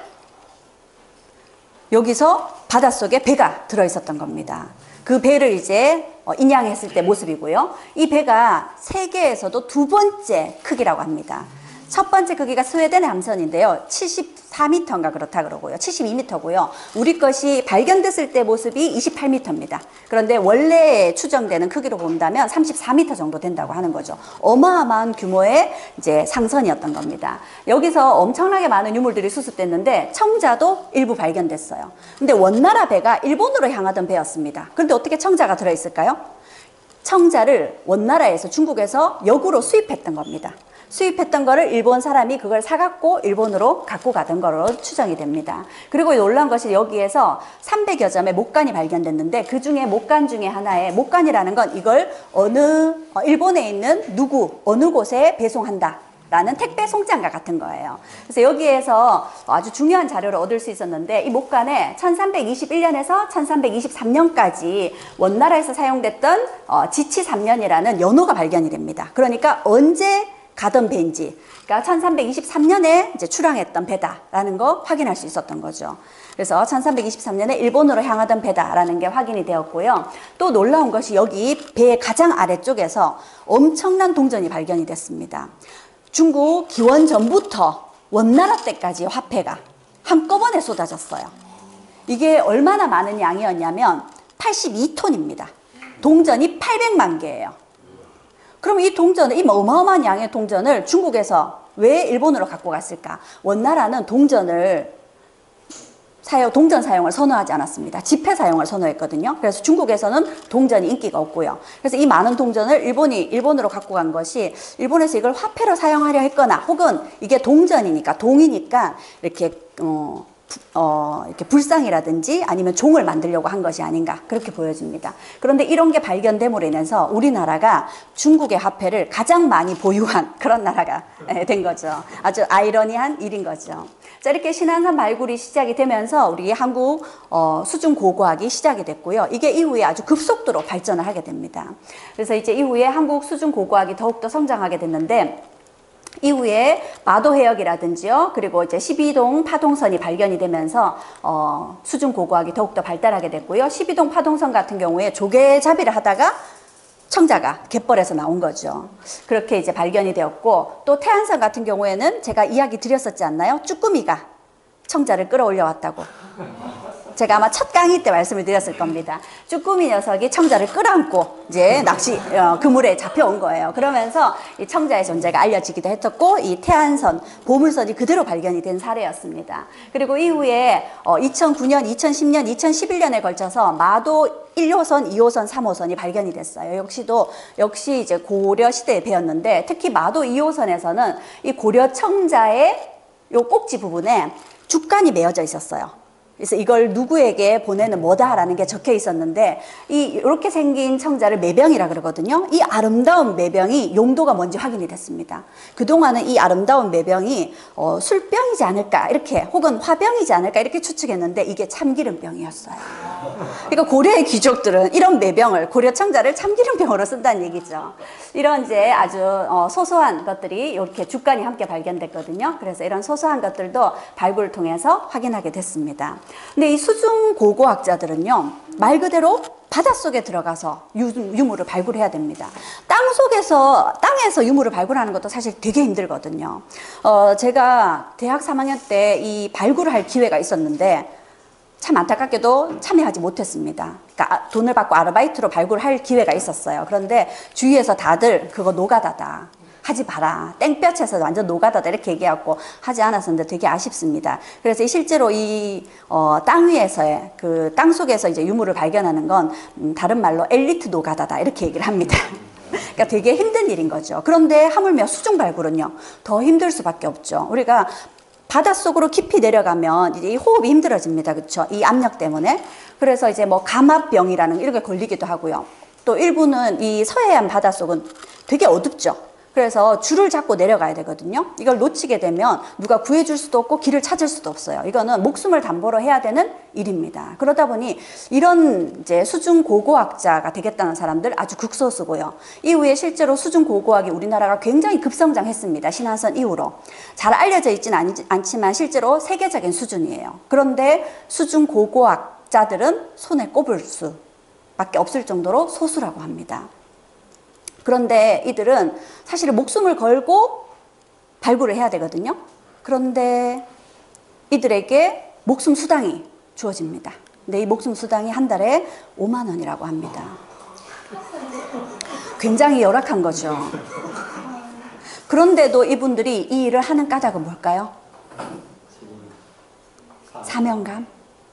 여기서 바닷속에 배가 들어있었던 겁니다. 그 배를 이제 인양했을 때 모습이고요. 이 배가 세계에서도 두 번째 크기라고 합니다. 첫 번째 크기가 스웨덴의 함선인데요. 칠십사 미터인가 그렇다 그러고요. 칠십이 미터고요. 우리 것이 발견됐을 때 모습이 이십팔 미터입니다. 그런데 원래 추정되는 크기로 본다면 삼십사 미터 정도 된다고 하는 거죠. 어마어마한 규모의 이제 상선이었던 겁니다. 여기서 엄청나게 많은 유물들이 수습됐는데 청자도 일부 발견됐어요. 근데 원나라 배가 일본으로 향하던 배였습니다. 그런데 어떻게 청자가 들어있을까요? 청자를 원나라에서 중국에서 역으로 수입했던 겁니다. 수입했던 거를 일본 사람이 그걸 사갖고 일본으로 갖고 가던 거로 추정이 됩니다. 그리고 놀라운 것이 여기에서 삼백여 점의 목간이 발견됐는데 그 중에 목간 중에 하나에 목간이라는 건 이걸 어느 일본에 있는 누구 어느 곳에 배송한다 라는 택배 송장과 같은 거예요. 그래서 여기에서 아주 중요한 자료를 얻을 수 있었는데 이 목간에 천삼백이십일 년에서 천삼백이십삼 년까지 원나라에서 사용됐던 어, 지치 삼 년이라는 연호가 발견이 됩니다. 그러니까 언제 가던 배인지, 그러니까 천삼백이십삼 년에 이제 출항했던 배다라는 거 확인할 수 있었던 거죠. 그래서 천삼백이십삼 년에 일본으로 향하던 배다라는 게 확인이 되었고요. 또 놀라운 것이 여기 배의 가장 아래쪽에서 엄청난 동전이 발견이 됐습니다. 중국 기원 전부터 원나라 때까지 화폐가 한꺼번에 쏟아졌어요. 이게 얼마나 많은 양이었냐면 팔십이 톤입니다. 동전이 팔백만 개예요. 그럼 이 동전을, 이 어마어마한 양의 동전을 중국에서 왜 일본으로 갖고 갔을까? 원나라는 동전을 사용, 동전 사용을 선호하지 않았습니다. 지폐 사용을 선호했거든요. 그래서 중국에서는 동전이 인기가 없고요. 그래서 이 많은 동전을 일본이, 일본으로 갖고 간 것이 일본에서 이걸 화폐로 사용하려 했거나 혹은 이게 동전이니까, 동이니까 이렇게, 어, 어, 이렇게 불상이라든지 아니면 종을 만들려고 한 것이 아닌가 그렇게 보여집니다. 그런데 이런 게 발견됨으로 인해서 우리나라가 중국의 화폐를 가장 많이 보유한 그런 나라가 된 거죠. 아주 아이러니한 일인 거죠. 자, 이렇게 신안산 발굴이 시작이 되면서 우리 한국 어, 수중 고고학이 시작이 됐고요. 이게 이후에 아주 급속도로 발전을 하게 됩니다. 그래서 이제 이후에 한국 수중 고고학이 더욱더 성장하게 됐는데 이후에 마도 해역이라든지요, 그리고 이제 십이 동 파동선이 발견이 되면서 어, 수중 고고학이 더욱더 발달하게 됐고요. 십이 동 파동선 같은 경우에 조개잡이를 하다가 청자가 갯벌에서 나온 거죠. 그렇게 이제 발견이 되었고, 또 태안선 같은 경우에는 제가 이야기 드렸었지 않나요? 쭈꾸미가 청자를 끌어올려 왔다고. 제가 아마 첫 강의 때 말씀을 드렸을 겁니다. 쭈꾸미 녀석이 청자를 끌어안고 이제 낚시 어, 그물에 잡혀온 거예요. 그러면서 이 청자의 존재가 알려지기도 했었고, 이 태안선 보물선이 그대로 발견이 된 사례였습니다. 그리고 이후에 어, 이천구 년, 이천십 년, 이천십일 년에 걸쳐서 마도 일 호선, 이 호선, 삼 호선이 발견이 됐어요. 역시도 역시 이제 고려 시대에 배웠는데, 특히 마도 이 호선에서는 이 고려 청자의 요 꼭지 부분에 죽간이 메어져 있었어요. 그래서 이걸 누구에게 보내는 뭐다라는 게 적혀 있었는데, 이 이렇게 생긴 청자를 매병이라 그러거든요. 이 아름다운 매병이 용도가 뭔지 확인이 됐습니다. 그동안은 이 아름다운 매병이 어, 술병이지 않을까 이렇게, 혹은 화병이지 않을까 이렇게 추측했는데 이게 참기름병이었어요. 그러니까 고려의 귀족들은 이런 매병을, 고려 청자를 참기름병으로 쓴다는 얘기죠. 이런 이제 아주 어, 소소한 것들이 이렇게 죽간이 함께 발견됐거든요. 그래서 이런 소소한 것들도 발굴을 통해서 확인하게 됐습니다. 근데 이 수중 고고학자들은요, 말 그대로 바닷속에 들어가서 유, 유물을 발굴해야 됩니다. 땅 속에서, 땅에서 유물을 발굴하는 것도 사실 되게 힘들거든요. 어, 제가 대학 삼 학년 때 이 발굴을 할 기회가 있었는데 참 안타깝게도 참여하지 못했습니다. 그러니까 돈을 받고 아르바이트로 발굴할 기회가 있었어요. 그런데 주위에서 다들 그거 노가다다, 하지 마라, 땡볕에서 완전 노가다다 이렇게 얘기하고 하지 않았었는데 되게 아쉽습니다. 그래서 실제로 이 어, 땅 위에서의 그 땅 속에서 이제 유물을 발견하는 건 음, 다른 말로 엘리트 노가다다 이렇게 얘기를 합니다. 그러니까 되게 힘든 일인 거죠. 그런데 하물며 수중 발굴은요, 더 힘들 수밖에 없죠. 우리가 바닷속으로 깊이 내려가면 이제 이 호흡이 힘들어집니다. 그렇죠? 이 압력 때문에. 그래서 이제 뭐 감압병이라는 이런 게 걸리기도 하고요. 또 일부는 이 서해안 바닷속은 되게 어둡죠. 그래서 줄을 잡고 내려가야 되거든요. 이걸 놓치게 되면 누가 구해줄 수도 없고 길을 찾을 수도 없어요. 이거는 목숨을 담보로 해야 되는 일입니다. 그러다 보니 이런 이제 수중 고고학자가 되겠다는 사람들 아주 극소수고요. 이후에 실제로 수중 고고학이 우리나라가 굉장히 급성장했습니다. 신안선 이후로. 잘 알려져 있지는 않지만 실제로 세계적인 수준이에요. 그런데 수중 고고학자들은 손에 꼽을 수밖에 없을 정도로 소수라고 합니다. 그런데 이들은 사실은 목숨을 걸고 발굴을 해야 되거든요. 그런데 이들에게 목숨 수당이 주어집니다. 근데 이 목숨 수당이 한 달에 오만 원이라고 합니다. 굉장히 열악한 거죠. 그런데도 이분들이 이 일을 하는 까닭은 뭘까요? 사명감.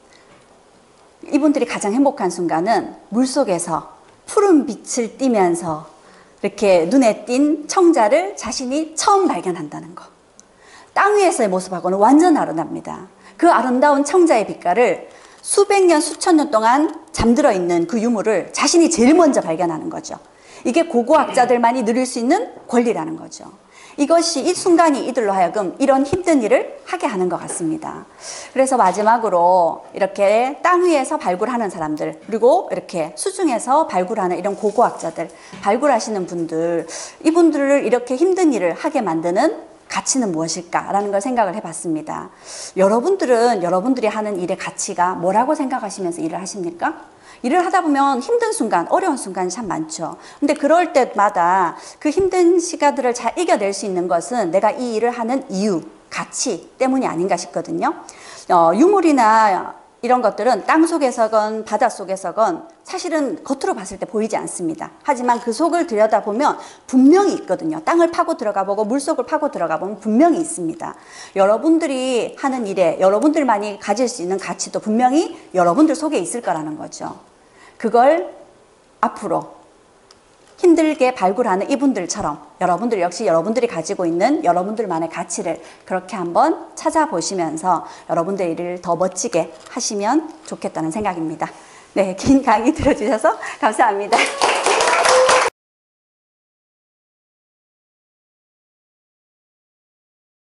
이분들이 가장 행복한 순간은 물속에서 푸른 빛을 띠면서 이렇게 눈에 띈 청자를 자신이 처음 발견한다는 거. 땅 위에서의 모습하고는 완전 다르답니다. 그 아름다운 청자의 빛깔을 수백 년, 수천 년 동안 잠들어 있는 그 유물을 자신이 제일 먼저 발견하는 거죠. 이게 고고학자들만이 누릴 수 있는 권리라는 거죠. 이것이 이 순간이 이들로 하여금 이런 힘든 일을 하게 하는 것 같습니다. 그래서 마지막으로 이렇게 땅 위에서 발굴하는 사람들, 그리고 이렇게 수중에서 발굴하는 이런 고고학자들, 발굴하시는 분들, 이분들을 이렇게 힘든 일을 하게 만드는 가치는 무엇일까라는 걸 생각을 해봤습니다. 여러분들은 여러분들이 하는 일의 가치가 뭐라고 생각하시면서 일을 하십니까? 일을 하다 보면 힘든 순간, 어려운 순간이 참 많죠. 근데 그럴 때마다 그 힘든 시간들을 잘 이겨낼 수 있는 것은 내가 이 일을 하는 이유, 가치 때문이 아닌가 싶거든요. 어, 유물이나 이런 것들은 땅 속에서건 바다 속에서건 사실은 겉으로 봤을 때 보이지 않습니다. 하지만 그 속을 들여다보면 분명히 있거든요. 땅을 파고 들어가 보고 물속을 파고 들어가 보면 분명히 있습니다. 여러분들이 하는 일에 여러분들만이 가질 수 있는 가치도 분명히 여러분들 속에 있을 거라는 거죠. 그걸 앞으로 힘들게 발굴하는 이분들처럼 여러분들 역시 여러분들이 가지고 있는 여러분들만의 가치를 그렇게 한번 찾아보시면서 여러분들의 일을 더 멋지게 하시면 좋겠다는 생각입니다. 네, 긴 강의 들어주셔서 감사합니다.